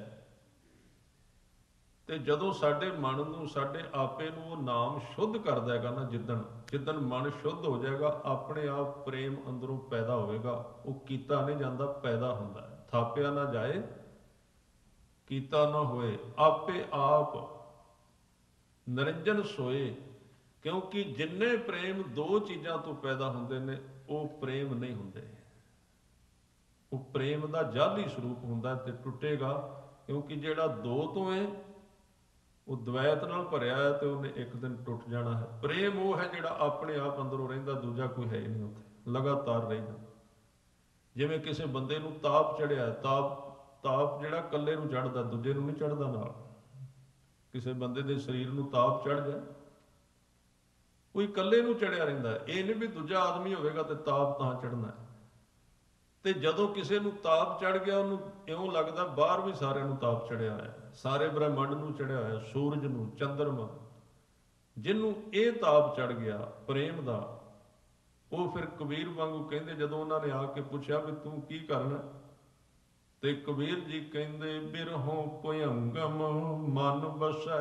ਤੇ ਜਦੋਂ ਸਾਡੇ ਮਨ ਨੂੰ, ਸਾਡੇ ਆਪੇ ਨੂੰ ਉਹ ਨਾਮ ਸ਼ੁੱਧ ਕਰ ਦੇਗਾ ਨਾ, ਜਿੱਦਣ ਜਿੱਦਣ ਮਨ ਸ਼ੁੱਧ ਹੋ ਜਾਏਗਾ, ਆਪਣੇ ਆਪ ਪ੍ਰੇਮ ਅੰਦਰੋਂ ਪੈਦਾ ਹੋਵੇਗਾ। ਉਹ ਕੀਤਾ ਨਹੀਂ ਜਾਂਦਾ, ਪੈਦਾ ਹੁੰਦਾ ਹੈ। ਥਾਪਿਆ ਨਾ ਜਾਏ, ਕੀਤਾ ਨਾ ਹੋਏ, ਆਪੇ ਆਪ ਨਿਰੰਜਨ ਸੋਏ। ਕਿਉਂਕਿ ਜਿੰਨੇ ਪ੍ਰੇਮ ਦੋ ਚੀਜ਼ਾਂ ਤੋਂ ਪੈਦਾ ਹੁੰਦੇ ਨੇ, ਉਹ ਪ੍ਰੇਮ ਨਹੀਂ ਹੁੰਦੇ। ਉਹ ਪ੍ਰੇਮ ਦਾ ਜਾਲੀ ਸਰੂਪ ਹੁੰਦਾ ਤੇ ਟੁੱਟੇਗਾ। ਕਿਉਂਕਿ ਜਿਹੜਾ ਦੋ ਤੋਂ ਹੈ ਉਹ ਦਵੈਤ ਨਾਲ ਭਰਿਆ ਹੈ, ਤੇ ਉਹਨੇ ਇੱਕ ਦਿਨ ਟੁੱਟ ਜਾਣਾ ਹੈ। ਪ੍ਰੇਮ ਉਹ ਹੈ ਜਿਹੜਾ ਆਪਣੇ ਆਪ ਅੰਦਰੋਂ ਰਹਿੰਦਾ, ਦੂਜਾ ਕੋਈ ਹੈ ਹੀ ਨਹੀਂ ਉੱਥੇ, ਲਗਾਤਾਰ ਰਹਿੰਦਾ। ਜਿਵੇਂ ਕਿਸੇ ਬੰਦੇ ਨੂੰ ਤਾਪ ਚੜਿਆ, ਤਾਪ ਤਾਪ ਜਿਹੜਾ ਇਕੱਲੇ ਨੂੰ ਚੜ੍ਹਦਾ, ਦੂਜੇ ਨੂੰ ਨਹੀਂ ਚੜ੍ਹਦਾ ਨਾਲ। ਕਿਸੇ ਬੰਦੇ ਦੇ ਸਰੀਰ ਨੂੰ ਤਾਪ ਚੜ੍ਹ ਜਾਏ ਉਹ ਇਕੱਲੇ ਨੂੰ ਚੜਿਆ ਰਹਿੰਦਾ। ਇਹ ਨਹੀਂ ਵੀ ਦੂਜਾ ਆਦਮੀ ਹੋਵੇਗਾ ਤੇ ਤਾਪ ਤਾਂ ਚੜਨਾ। ਤੇ ਜਦੋਂ ਕਿਸੇ ਨੂੰ ਤਾਪ ਚੜ ਗਿਆ, ਉਹਨੂੰ ਇਉਂ ਲੱਗਦਾ ਬਾਹਰ ਵੀ ਸਾਰਿਆਂ ਨੂੰ ਤਾਪ ਚੜਿਆ ਹੋਇਆ, ਸਾਰੇ ਬ੍ਰਹਿਮੰਡ ਨੂੰ ਚੜਿਆ ਹੋਇਆ, ਸੂਰਜ ਨੂੰ, ਚੰਦਰਮਾ। ਜਿਹਨੂੰ ਇਹ ਤਾਪ ਚੜ ਗਿਆ ਪ੍ਰੇਮ ਦਾ, ਉਹ ਫਿਰ ਕਬੀਰ ਵਾਂਗੂ ਕਹਿੰਦੇ, ਜਦੋਂ ਉਹਨਾਂ ਨੇ ਆ ਕੇ ਪੁੱਛਿਆ ਵੀ ਤੂੰ ਕੀ ਕਰਨਾ, ਤੇ ਕਬੀਰ ਜੀ ਕਹਿੰਦੇ ਬਿਰਹੋਂ ਭੁਯੰਗਮ ਮਨ ਬਸੈ,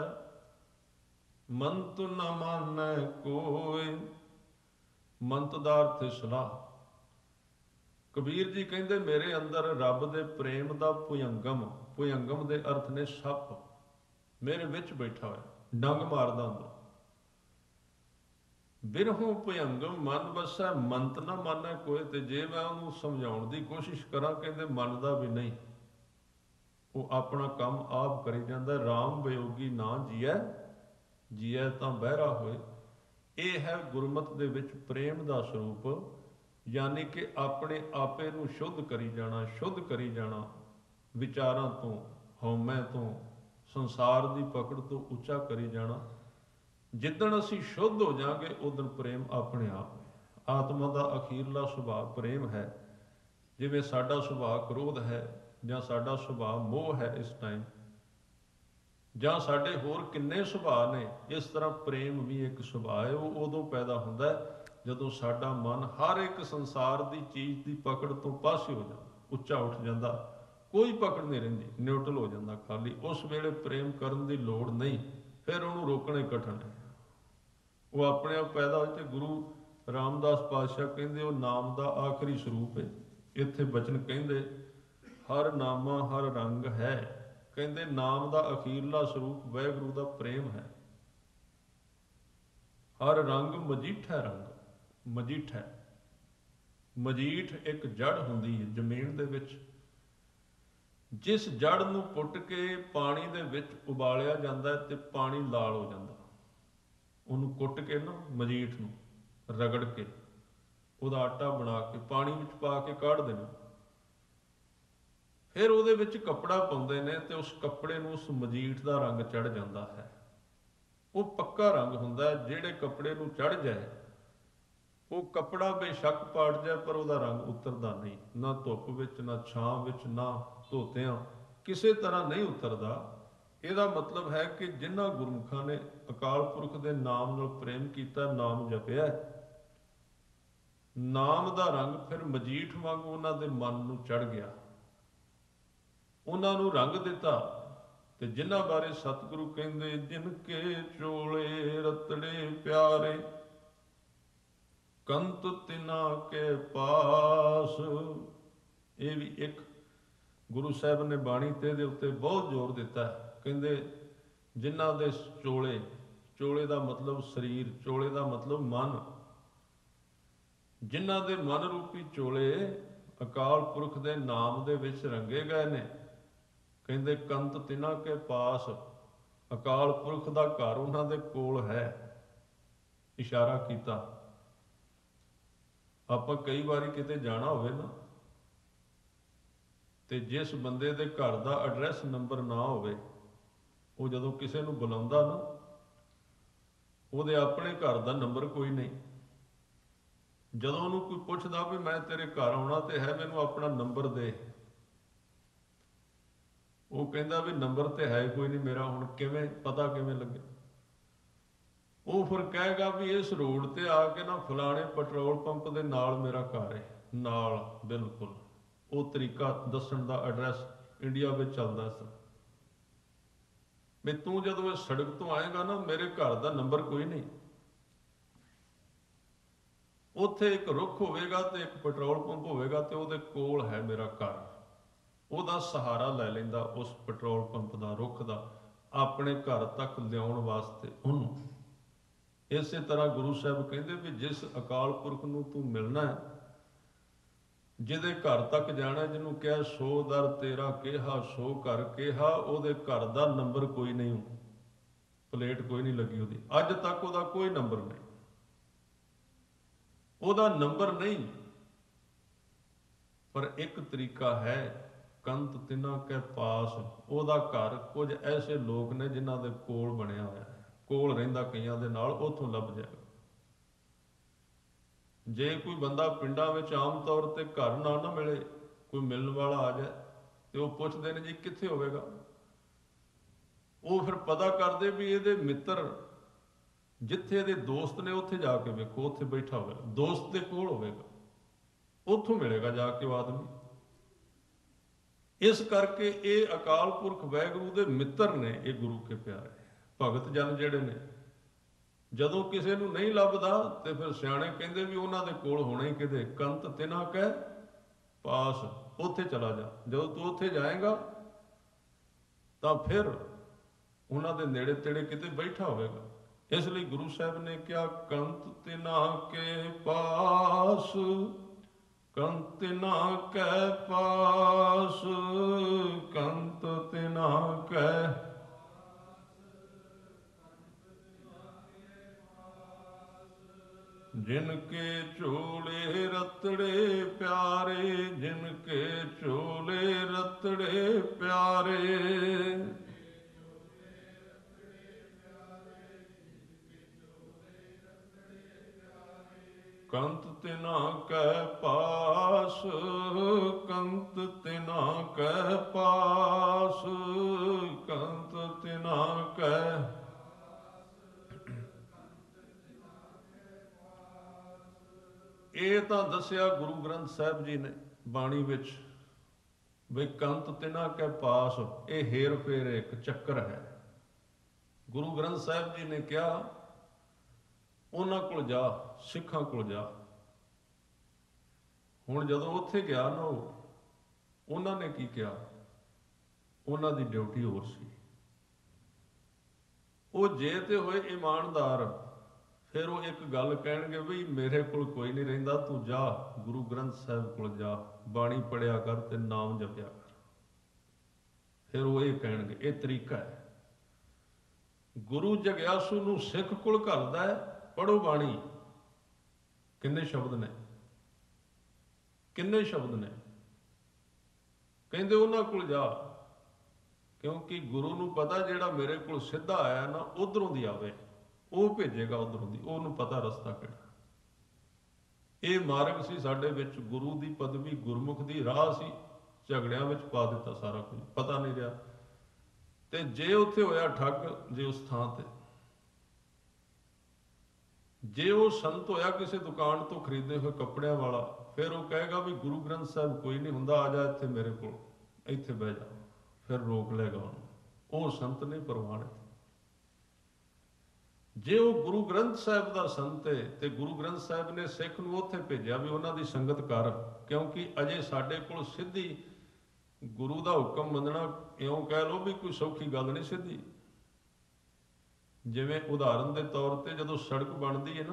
ਮੰਤ ਨ ਮਾਨੈ ਕੋਇ। ਮੰਤ ਦਾ ਅਰਥ ਹੈ ਸਲਾਹ। ਕਬੀਰ ਜੀ ਕਹਿੰਦੇ ਮੇਰੇ ਅੰਦਰ ਰੱਬ ਦੇ ਪ੍ਰੇਮ ਦਾ ਭੁਯੰਗਮ, ਭੁਯੰਗਮ ਦੇ ਅਰਥ ਨੇ ਸੱਪ, ਮੇਰੇ ਵਿੱਚ ਬੈਠਾ ਹੋਇਆ, ਡੰਗ ਮਾਰਦਾ ਅੰਦਰ। ਬਿਰਹੋਂ ਭੁਯੰਗਮ ਮਨ ਬਸੈ, ਮੰਤ ਨਾ ਮਾਨੈ ਕੋਇ। ਤੇ ਜੇ ਮੈਂ ਉਹਨੂੰ ਸਮਝਾਉਣ ਦੀ ਕੋਸ਼ਿਸ਼ ਕਰਾਂ, ਕਹਿੰਦੇ ਮੰਨਦਾ ਵੀ ਨਹੀਂ, ਉਹ ਆਪਣਾ ਕੰਮ ਆਪ ਕਰੀ ਜਾਂਦਾ। ਰਾਮ ਵਿਯੋਗੀ ਨਾ ਜੀਐ, ਜੀਐ ਤਾਂ ਬਹਿਰਾ ਹੋਏ। ਇਹ ਹੈ ਗੁਰਮਤਿ ਦੇ ਵਿੱਚ ਪ੍ਰੇਮ ਦਾ ਸਰੂਪ, ਯਾਨੀ ਕਿ ਆਪਣੇ ਆਪੇ ਨੂੰ ਸ਼ੁੱਧ ਕਰੀ ਜਾਣਾ, ਸ਼ੁੱਧ ਕਰੀ ਜਾਣਾ, ਵਿਚਾਰਾਂ ਤੋਂ, ਹਉਮੈ ਤੋਂ, ਸੰਸਾਰ ਦੀ ਪਕੜ ਤੋਂ ਉੱਚਾ ਕਰੀ ਜਾਣਾ। ਜਿੱਦਣ ਅਸੀਂ ਸ਼ੁੱਧ ਹੋ ਜਾਵਾਂਗੇ, ਉਦਣ ਪ੍ਰੇਮ ਆਪਣੇ ਆਪ। ਆਤਮਾ ਦਾ ਅਖੀਰਲਾ ਸੁਭਾਅ ਪ੍ਰੇਮ ਹੈ। ਜਿਵੇਂ ਸਾਡਾ ਸੁਭਾਅ ਕ੍ਰੋਧ ਹੈ, ਜਾਂ ਸਾਡਾ ਸੁਭਾਅ ਮੋਹ ਹੈ ਇਸ ਟਾਈਮ, ਜਾਂ ਸਾਡੇ ਹੋਰ ਕਿੰਨੇ ਸੁਭਾਅ ਨੇ, ਇਸ ਤਰ੍ਹਾਂ ਪ੍ਰੇਮ ਵੀ ਇੱਕ ਸੁਭਾਅ ਹੈ। ਉਹ ਉਦੋਂ ਪੈਦਾ ਹੁੰਦਾ ਜਦੋਂ ਸਾਡਾ ਮਨ ਹਰ ਇੱਕ ਸੰਸਾਰ ਦੀ ਚੀਜ਼ ਦੀ ਪਕੜ ਤੋਂ ਪਾਸੇ ਹੋ ਜਾਂਦਾ, ਉੱਚਾ ਉੱਠ ਜਾਂਦਾ, ਕੋਈ ਪਕੜ ਨਹੀਂ ਰਹਿੰਦੀ, ਨਿਊਟਰਲ ਹੋ ਜਾਂਦਾ ਖਾਲੀ। ਉਸ ਵੇਲੇ ਪ੍ਰੇਮ ਕਰਨ ਦੀ ਲੋੜ ਨਹੀਂ, ਫਿਰ ਉਹਨੂੰ ਰੋਕਣਾ ਹੀ ਕਠਿਨ ਹੈ। ਉਹ ਆਪਣੇ ਆਪ ਪੈਦਾ ਹੋਏ। ਤੇ ਗੁਰੂ ਰਾਮਦਾਸ ਪਾਤਸ਼ਾਹ ਕਹਿੰਦੇ ਉਹ ਨਾਮ ਦਾ ਆਖਰੀ ਸਰੂਪ ਹੈ। ਇੱਥੇ ਬਚਨ ਕਹਿੰਦੇ ਹਰ ਨਾਮਾ ਹਰ ਰੰਗ ਹੈ। ਕਹਿੰਦੇ ਨਾਮ ਦਾ ਅਖੀਰਲਾ ਸਰੂਪ ਵਾਹਿਗੁਰੂ ਦਾ ਪ੍ਰੇਮ ਹੈ। ਹਰ ਰੰਗ ਮਜੀਠਾ ਰੰਗ, ਮਜੀਠ ਹੈ। ਮਜੀਠ ਇੱਕ ਜੜ ਹੁੰਦੀ ਹੈ ਜ਼ਮੀਨ ਦੇ ਵਿੱਚ, ਜਿਸ ਜੜ ਨੂੰ ਪੁੱਟ ਕੇ ਪਾਣੀ ਦੇ ਵਿੱਚ ਉਬਾਲਿਆ ਜਾਂਦਾ ਤੇ ਪਾਣੀ ਲਾਲ ਹੋ ਜਾਂਦਾ। ਉਹਨੂੰ ਕੁੱਟ ਕੇ ਨਾ, ਮਜੀਠ ਨੂੰ ਰਗੜ ਕੇ ਉਹਦਾ ਆਟਾ ਬਣਾ ਕੇ ਪਾਣੀ ਵਿੱਚ ਪਾ ਕੇ ਕਾਢ ਦੇਣਾ। ਫਿਰ ਉਹਦੇ ਵਿੱਚ ਕੱਪੜਾ ਪਾਉਂਦੇ ਨੇ ਤੇ ਉਸ ਕੱਪੜੇ ਨੂੰ ਉਸ ਮਜੀਠ ਦਾ ਰੰਗ ਚੜ ਜਾਂਦਾ ਹੈ। ਉਹ ਪੱਕਾ ਰੰਗ ਹੁੰਦਾ। ਜਿਹੜੇ ਕੱਪੜੇ ਨੂੰ ਚੜ ਜਾਏ, ਉਹ ਕੱਪੜਾ ਬੇਸ਼ੱਕ ਪਾਟ ਜਾਏ ਪਰ ਉਹਦਾ ਰੰਗ ਉਤਰਦਾ ਨਹੀਂ, ਨਾ ਧੁੱਪ ਵਿੱਚ, ਨਾ ਛਾਂ ਵਿੱਚ, ਨਾ ਧੋਤਿਆਂ, ਕਿਸੇ ਤਰ੍ਹਾਂ ਨਹੀਂ ਉਤਰਦਾ। ਇਹਦਾ ਮਤਲਬ ਹੈ ਕਿ ਜਿਨ੍ਹਾਂ ਗੁਰਮੁਖਾਂ ਨੇ ਅਕਾਲ ਪੁਰਖ ਦੇ ਨਾਮ ਨਾਲ ਪ੍ਰੇਮ ਕੀਤਾ, ਨਾਮ ਜਪਿਆ, ਨਾਮ ਦਾ ਰੰਗ ਫਿਰ ਮਜੀਠ ਵਾਂਗੂ ਉਹਨਾਂ ਦੇ ਮਨ ਨੂੰ ਚੜ ਗਿਆ, ਉਹਨਾਂ ਨੂੰ ਰੰਗ ਦਿੱਤਾ। ਤੇ ਜਿਨ੍ਹਾਂ ਬਾਰੇ ਸਤਿਗੁਰੂ ਕਹਿੰਦੇ ਜਿਨ ਕੇ ਚੋਲੇ ਰਤੜੇ ਪਿਆਰੇ, ਕੰਤ ਤਿਨਾ ਕੇ ਪਾਸ। ਇਹ ਵੀ ਇੱਕ ਗੁਰੂ ਸਾਹਿਬ ਨੇ ਬਾਣੀ ਤੇ ਇਹਦੇ ਉੱਤੇ ਬਹੁਤ ਜ਼ੋਰ ਦਿੱਤਾ। ਕਹਿੰਦੇ ਜਿਨ੍ਹਾਂ ਦੇ ਚੋਲੇ, ਚੋਲੇ ਦਾ ਮਤਲਬ ਸਰੀਰ, ਚੋਲੇ ਦਾ ਮਤਲਬ ਮਨ, ਜਿਨ੍ਹਾਂ ਦੇ ਮਨ ਰੂਪੀ ਚੋਲੇ ਅਕਾਲ ਪੁਰਖ ਦੇ ਨਾਮ ਦੇ ਵਿੱਚ ਰੰਗੇ ਗਏ ਨੇ, ਕਹਿੰਦੇ ਕੰਤ ਤਿਨਾ ਕੇ ਪਾਸ, ਅਕਾਲ ਪੁਰਖ ਦਾ ਘਰ ਉਹਨਾਂ ਦੇ ਕੋਲ ਹੈ। ਇਸ਼ਾਰਾ ਕੀਤਾ। ਆਪਾਂ ਕਈ ਵਾਰੀ ਕਿਤੇ ਜਾਣਾ ਹੋਵੇ ਨਾ, ਤੇ ਜਿਸ ਬੰਦੇ ਦੇ ਘਰ ਦਾ ਐਡਰੈਸ ਨੰਬਰ ਨਾ ਹੋਵੇ, ਉਹ ਜਦੋਂ ਕਿਸੇ ਨੂੰ ਬੁਲਾਉਂਦਾ ਨਾ, ਉਹਦੇ ਆਪਣੇ ਘਰ ਦਾ ਨੰਬਰ ਕੋਈ ਨਹੀਂ। ਜਦੋਂ ਉਹਨੂੰ ਕੋਈ ਪੁੱਛਦਾ ਵੀ ਮੈਂ ਤੇਰੇ ਘਰ ਆਉਣਾ ਤੇ ਹੈ, ਮੈਨੂੰ ਆਪਣਾ ਨੰਬਰ ਦੇ, ਉਹ ਕਹਿੰਦਾ ਵੀ ਨੰਬਰ ਤੇ ਹੈ ਕੋਈ ਨਹੀਂ ਮੇਰਾ, ਹੁਣ ਕਿਵੇਂ ਪਤਾ ਕਿਵੇਂ ਲੱਗੇ। ਉਹ ਫਿਰ ਕਹੇਗਾ ਵੀ ਇਸ ਰੋਡ ਤੇ ਆ ਕੇ ਨਾ ਫਲਾਣੇ ਪੈਟਰੋਲ ਪੰਪ ਦੇ ਨਾਲ ਮੇਰਾ ਘਰ ਹੈ, ਨਾਲ ਬਿਲਕੁਲ। ਉਹ ਤਰੀਕਾ ਦੱਸਣ ਦਾ ਐਡਰੈਸ ਇੰਡੀਆ ਵਿੱਚ ਚੱਲਦਾ ਸੀ ਵੀ ਤੂੰ ਜਦੋਂ ਇਸ ਸੜਕ ਤੋਂ ਆਏਗਾ ਨਾ, ਮੇਰੇ ਘਰ ਦਾ ਨੰਬਰ ਕੋਈ ਨਹੀਂ। ਉੱਥੇ ਇੱਕ ਰੁੱਖ ਹੋਵੇਗਾ ਤੇ ਇੱਕ ਪੈਟਰੋਲ ਪੰਪ ਹੋਵੇਗਾ ਤੇ ਉਹਦੇ ਕੋਲ ਹੈ ਮੇਰਾ ਘਰ। ਉਹਦਾ ਸਹਾਰਾ ਲੈ ਲੈਂਦਾ ਉਸ ਪੈਟਰੋਲ ਪੰਪ ਦਾ, ਰੁੱਖ ਦਾ, ਆਪਣੇ ਘਰ ਤੱਕ ਲਿਆਉਣ ਵਾਸਤੇ ਉਹਨੂੰ। ਇਸੇ ਤਰ੍ਹਾਂ ਗੁਰੂ ਸਾਹਿਬ ਕਹਿੰਦੇ ਵੀ ਜਿਸ ਅਕਾਲ ਪੁਰਖ ਨੂੰ ਤੂੰ ਮਿਲਣਾ ਹੈ, ਜਿਹਦੇ ਘਰ ਤੱਕ ਜਾਣਾ, ਜਿਹਨੂੰ ਕਿਹਾ ਸੋ ਦਰ ਤੇਰਾ ਕਿਹਾ ਸੋ ਘਰ ਕਿਹਾ, ਉਹਦੇ ਘਰ ਦਾ ਨੰਬਰ ਕੋਈ ਨਹੀਂ, ਪਲੇਟ ਕੋਈ ਨਹੀਂ ਲੱਗੀ ਉਹਦੀ, ਅੱਜ ਤੱਕ ਉਹਦਾ ਕੋਈ ਨੰਬਰ ਨਹੀਂ, ਉਹਦਾ ਨੰਬਰ ਨਹੀਂ। ਪਰ ਇੱਕ ਤਰੀਕਾ ਹੈ, ਕੰਤ ਤਿਨਾ ਕੇ ਪਾਸ, ਉਹਦਾ ਘਰ ਕੁਝ ਐਸੇ ਲੋਕ ਨੇ ਜਿਨ੍ਹਾਂ ਦੇ ਕੋਲ ਬਣਿਆ ਹੋਇਆ ਹੈ, ਕੋਲ ਰਹਿੰਦਾ ਕਈਆਂ ਦੇ ਨਾਲ, ਉੱਥੋਂ ਲੱਭ ਜਾਏਗਾ। ਜੇ ਕੋਈ ਬੰਦਾ ਪਿੰਡਾਂ ਵਿੱਚ ਆਮ ਤੌਰ ਤੇ ਘਰ ਨਾ ਨਾ ਮਿਲੇ, ਕੋਈ ਮਿਲਣ ਵਾਲਾ ਆ ਜਾਏ ਤੇ ਉਹ ਪੁੱਛਦੇ ਨੇ ਜੀ ਕਿੱਥੇ ਹੋਵੇਗਾ। ਉਹ ਫਿਰ ਪਤਾ ਕਰਦੇ ਵੀ ਇਹਦੇ ਮਿੱਤਰ ਜਿੱਥੇ ਇਹਦੇ ਦੋਸਤ ਨੇ ਉੱਥੇ ਜਾ ਕੇ ਵੇਖੋ, ਉੱਥੇ ਬੈਠਾ ਹੋਵੇਗਾ, ਦੋਸਤ ਦੇ ਕੋਲ ਹੋਵੇਗਾ, ਉੱਥੋਂ ਮਿਲੇਗਾ ਜਾ ਕੇ ਉਹ ਆਦਮੀ। ਇਸ ਕਰਕੇ ਇਹ ਅਕਾਲ ਪੁਰਖ ਵਾਹਿਗੁਰੂ ਦੇ ਮਿੱਤਰ ਨੇ, ਇਹ ਗੁਰੂ ਕੇ ਪਿਆਰੇ ਭਗਤ ਜਨ ਜਿਹੜੇ ਨੇ। ਜਦੋਂ ਕਿਸੇ ਨੂੰ ਨਹੀਂ ਲੱਭਦਾ ਤੇ ਫਿਰ ਸਿਆਣੇ ਕਹਿੰਦੇ ਵੀ ਉਹਨਾਂ ਦੇ ਕੋਲ ਹੋਣਾ ਹੀ ਕਿਤੇ, ਕੰਤ ਤਿਨਾ ਕਹਿ ਪਾਸ, ਉੱਥੇ ਚਲਾ ਜਾ। ਜਦੋਂ ਤੂੰ ਉੱਥੇ ਜਾਏਗਾ ਤਾਂ ਫਿਰ ਉਹਨਾਂ ਦੇ ਨੇੜੇ ਤੇੜੇ ਕਿਤੇ ਬੈਠਾ ਹੋਵੇਗਾ। ਇਸ ਲਈ ਗੁਰੂ ਸਾਹਿਬ ਨੇ ਕਿਹਾ ਕੰਤ ਤਿਨਾ ਕੇ ਪਾਸ, ਕੰਤ ਤਿਨਾ ਕੈ ਪਾਸ, ਕੰਤ ਤਿਨਾ ਕੈ। ਜਿਨ ਕੇ ਝੋਲੇ ਰਤੜੇ ਪਿਆਰੇ, ਜਿਨ ਕੇ ਝੋਲੇ ਰਤੜੇ ਪਿਆਰੇ। ਕੰਤ ਤਿਨਾ ਕੈ ਪਾਸ, ਕੰਤ ਤਿਨਾ ਕੈ ਪਾਸ, ਕੰਤ ਤਿਨਾ ਕੈ। ਇਹ ਤਾਂ ਦੱਸਿਆ ਗੁਰੂ ਗ੍ਰੰਥ ਸਾਹਿਬ ਜੀ ਨੇ ਬਾਣੀ ਵਿੱਚ ਵੀ ਕੰਤ ਤਿਨਾ ਕੈ ਪਾਸ, ਇਹ ਹੇਰ ਫੇਰ ਇੱਕ ਚੱਕਰ ਹੈ। ਗੁਰੂ ਗ੍ਰੰਥ ਸਾਹਿਬ ਜੀ ਨੇ ਕਿਹਾ ਉਹਨਾਂ ਕੋਲ ਜਾ, ਸਿੱਖਾਂ ਕੋਲ ਜਾ। ਹੁਣ ਜਦੋਂ ਉੱਥੇ ਗਿਆ ਨਾ ਉਹ, ਉਹਨਾਂ ਨੇ ਕੀ ਕਿਹਾ, ਉਹਨਾਂ ਦੀ ਡਿਊਟੀ ਹੋਰ ਸੀ। ਉਹ ਜੇ ਤੇ ਹੋਏ ਇਮਾਨਦਾਰ, ਫਿਰ ਉਹ ਇੱਕ ਗੱਲ ਕਹਿਣਗੇ ਵੀ ਮੇਰੇ ਕੋਲ ਕੋਈ ਨਹੀਂ ਰਹਿੰਦਾ, ਤੂੰ ਜਾ ਗੁਰੂ ਗ੍ਰੰਥ ਸਾਹਿਬ ਕੋਲ ਜਾ, ਬਾਣੀ ਪੜਿਆ ਕਰ ਤੇ ਨਾਮ ਜਪਿਆ ਕਰ। ਫਿਰ ਉਹ ਇਹ ਕਹਿਣਗੇ, ਇਹ ਤਰੀਕਾ ਹੈ। ਗੁਰੂ ਜਗਿਆਸੂ ਨੂੰ ਸਿੱਖ ਕੋਲ ਘੱਲਦਾ ਹੈ, ਪੜੋ ਬਾਣੀ। ਕਿੰਨੇ ਸ਼ਬਦ ਨੇ, ਕਿੰਨੇ ਸ਼ਬਦ ਨੇ, ਕਹਿੰਦੇ ਉਹਨਾਂ ਕੋਲ ਜਾ, ਕਿਉਂਕਿ ਗੁਰੂ ਨੂੰ ਪਤਾ ਜਿਹੜਾ ਮੇਰੇ ਕੋਲ ਸਿੱਧਾ ਆਇਆ ਨਾ, ਉਧਰੋਂ ਦੀ ਆਵੇ, ਉਹ ਭੇਜੇਗਾ ਉਧਰੋਂ ਦੀ, ਉਹਨੂੰ ਪਤਾ ਰਸਤਾ ਕਿਹੜਾ। ਇਹ ਮਾਰਗ ਸੀ ਸਾਡੇ ਵਿੱਚ, ਗੁਰੂ ਦੀ ਪਦਵੀ, ਗੁਰਮੁਖ ਦੀ ਰਾਹ ਸੀ, ਝਗੜਿਆਂ ਵਿੱਚ ਪਾ ਦਿੱਤਾ ਸਾਰਾ ਕੁਝ, ਪਤਾ ਨਹੀਂ ਰਿਹਾ। ਤੇ ਜੇ ਉੱਥੇ ਹੋਇਆ ਠੱਗ, ਜੇ ਉਸ ਥਾਂ ਤੇ, ਜੇ ਉਹ ਸੰਤ ਹੋਇਆ ਕਿਸੇ ਦੁਕਾਨ ਤੋਂ ਖਰੀਦੇ ਹੋਏ ਕੱਪੜਿਆਂ ਵਾਲਾ, ਫਿਰ ਉਹ ਕਹੇਗਾ ਵੀ ਗੁਰੂ ਗ੍ਰੰਥ ਸਾਹਿਬ ਕੋਈ ਨਹੀਂ ਹੁੰਦਾ, ਆ ਜਾ ਇੱਥੇ ਮੇਰੇ ਕੋਲ, ਇੱਥੇ ਬਹਿ ਜਾ, ਫਿਰ ਰੋਕ ਲਏਗਾ ਉਹਨੂੰ। ਉਹ ਸੰਤ ਨਹੀਂ ਪ੍ਰਵਾਨਿਤ। ਜੇ ਉਹ ਗੁਰੂ ਗ੍ਰੰਥ ਸਾਹਿਬ ਦਾ ਸੰਤ ਹੈ ਤੇ ਗੁਰੂ ਗ੍ਰੰਥ ਸਾਹਿਬ ਨੇ ਸਿੱਖ ਨੂੰ ਉੱਥੇ ਭੇਜਿਆ ਵੀ ਉਹਨਾਂ ਦੀ ਸੰਗਤ ਕਰ, ਕਿਉਂਕਿ ਅਜੇ ਸਾਡੇ ਕੋਲ ਸਿੱਧੀ ਗੁਰੂ ਦਾ ਹੁਕਮ ਮੰਨਣਾ, ਇਉਂ ਕਹਿ ਲਓ ਵੀ ਕੋਈ ਸੌਖੀ ਗੱਲ ਨਹੀਂ ਸਿੱਧੀ। ਜਿਵੇਂ ਉਦਾਹਰਨ ਦੇ ਤੌਰ ਤੇ ਜਦੋਂ ਸੜਕ ਬਣਦੀ ਹੈ ਨਾ,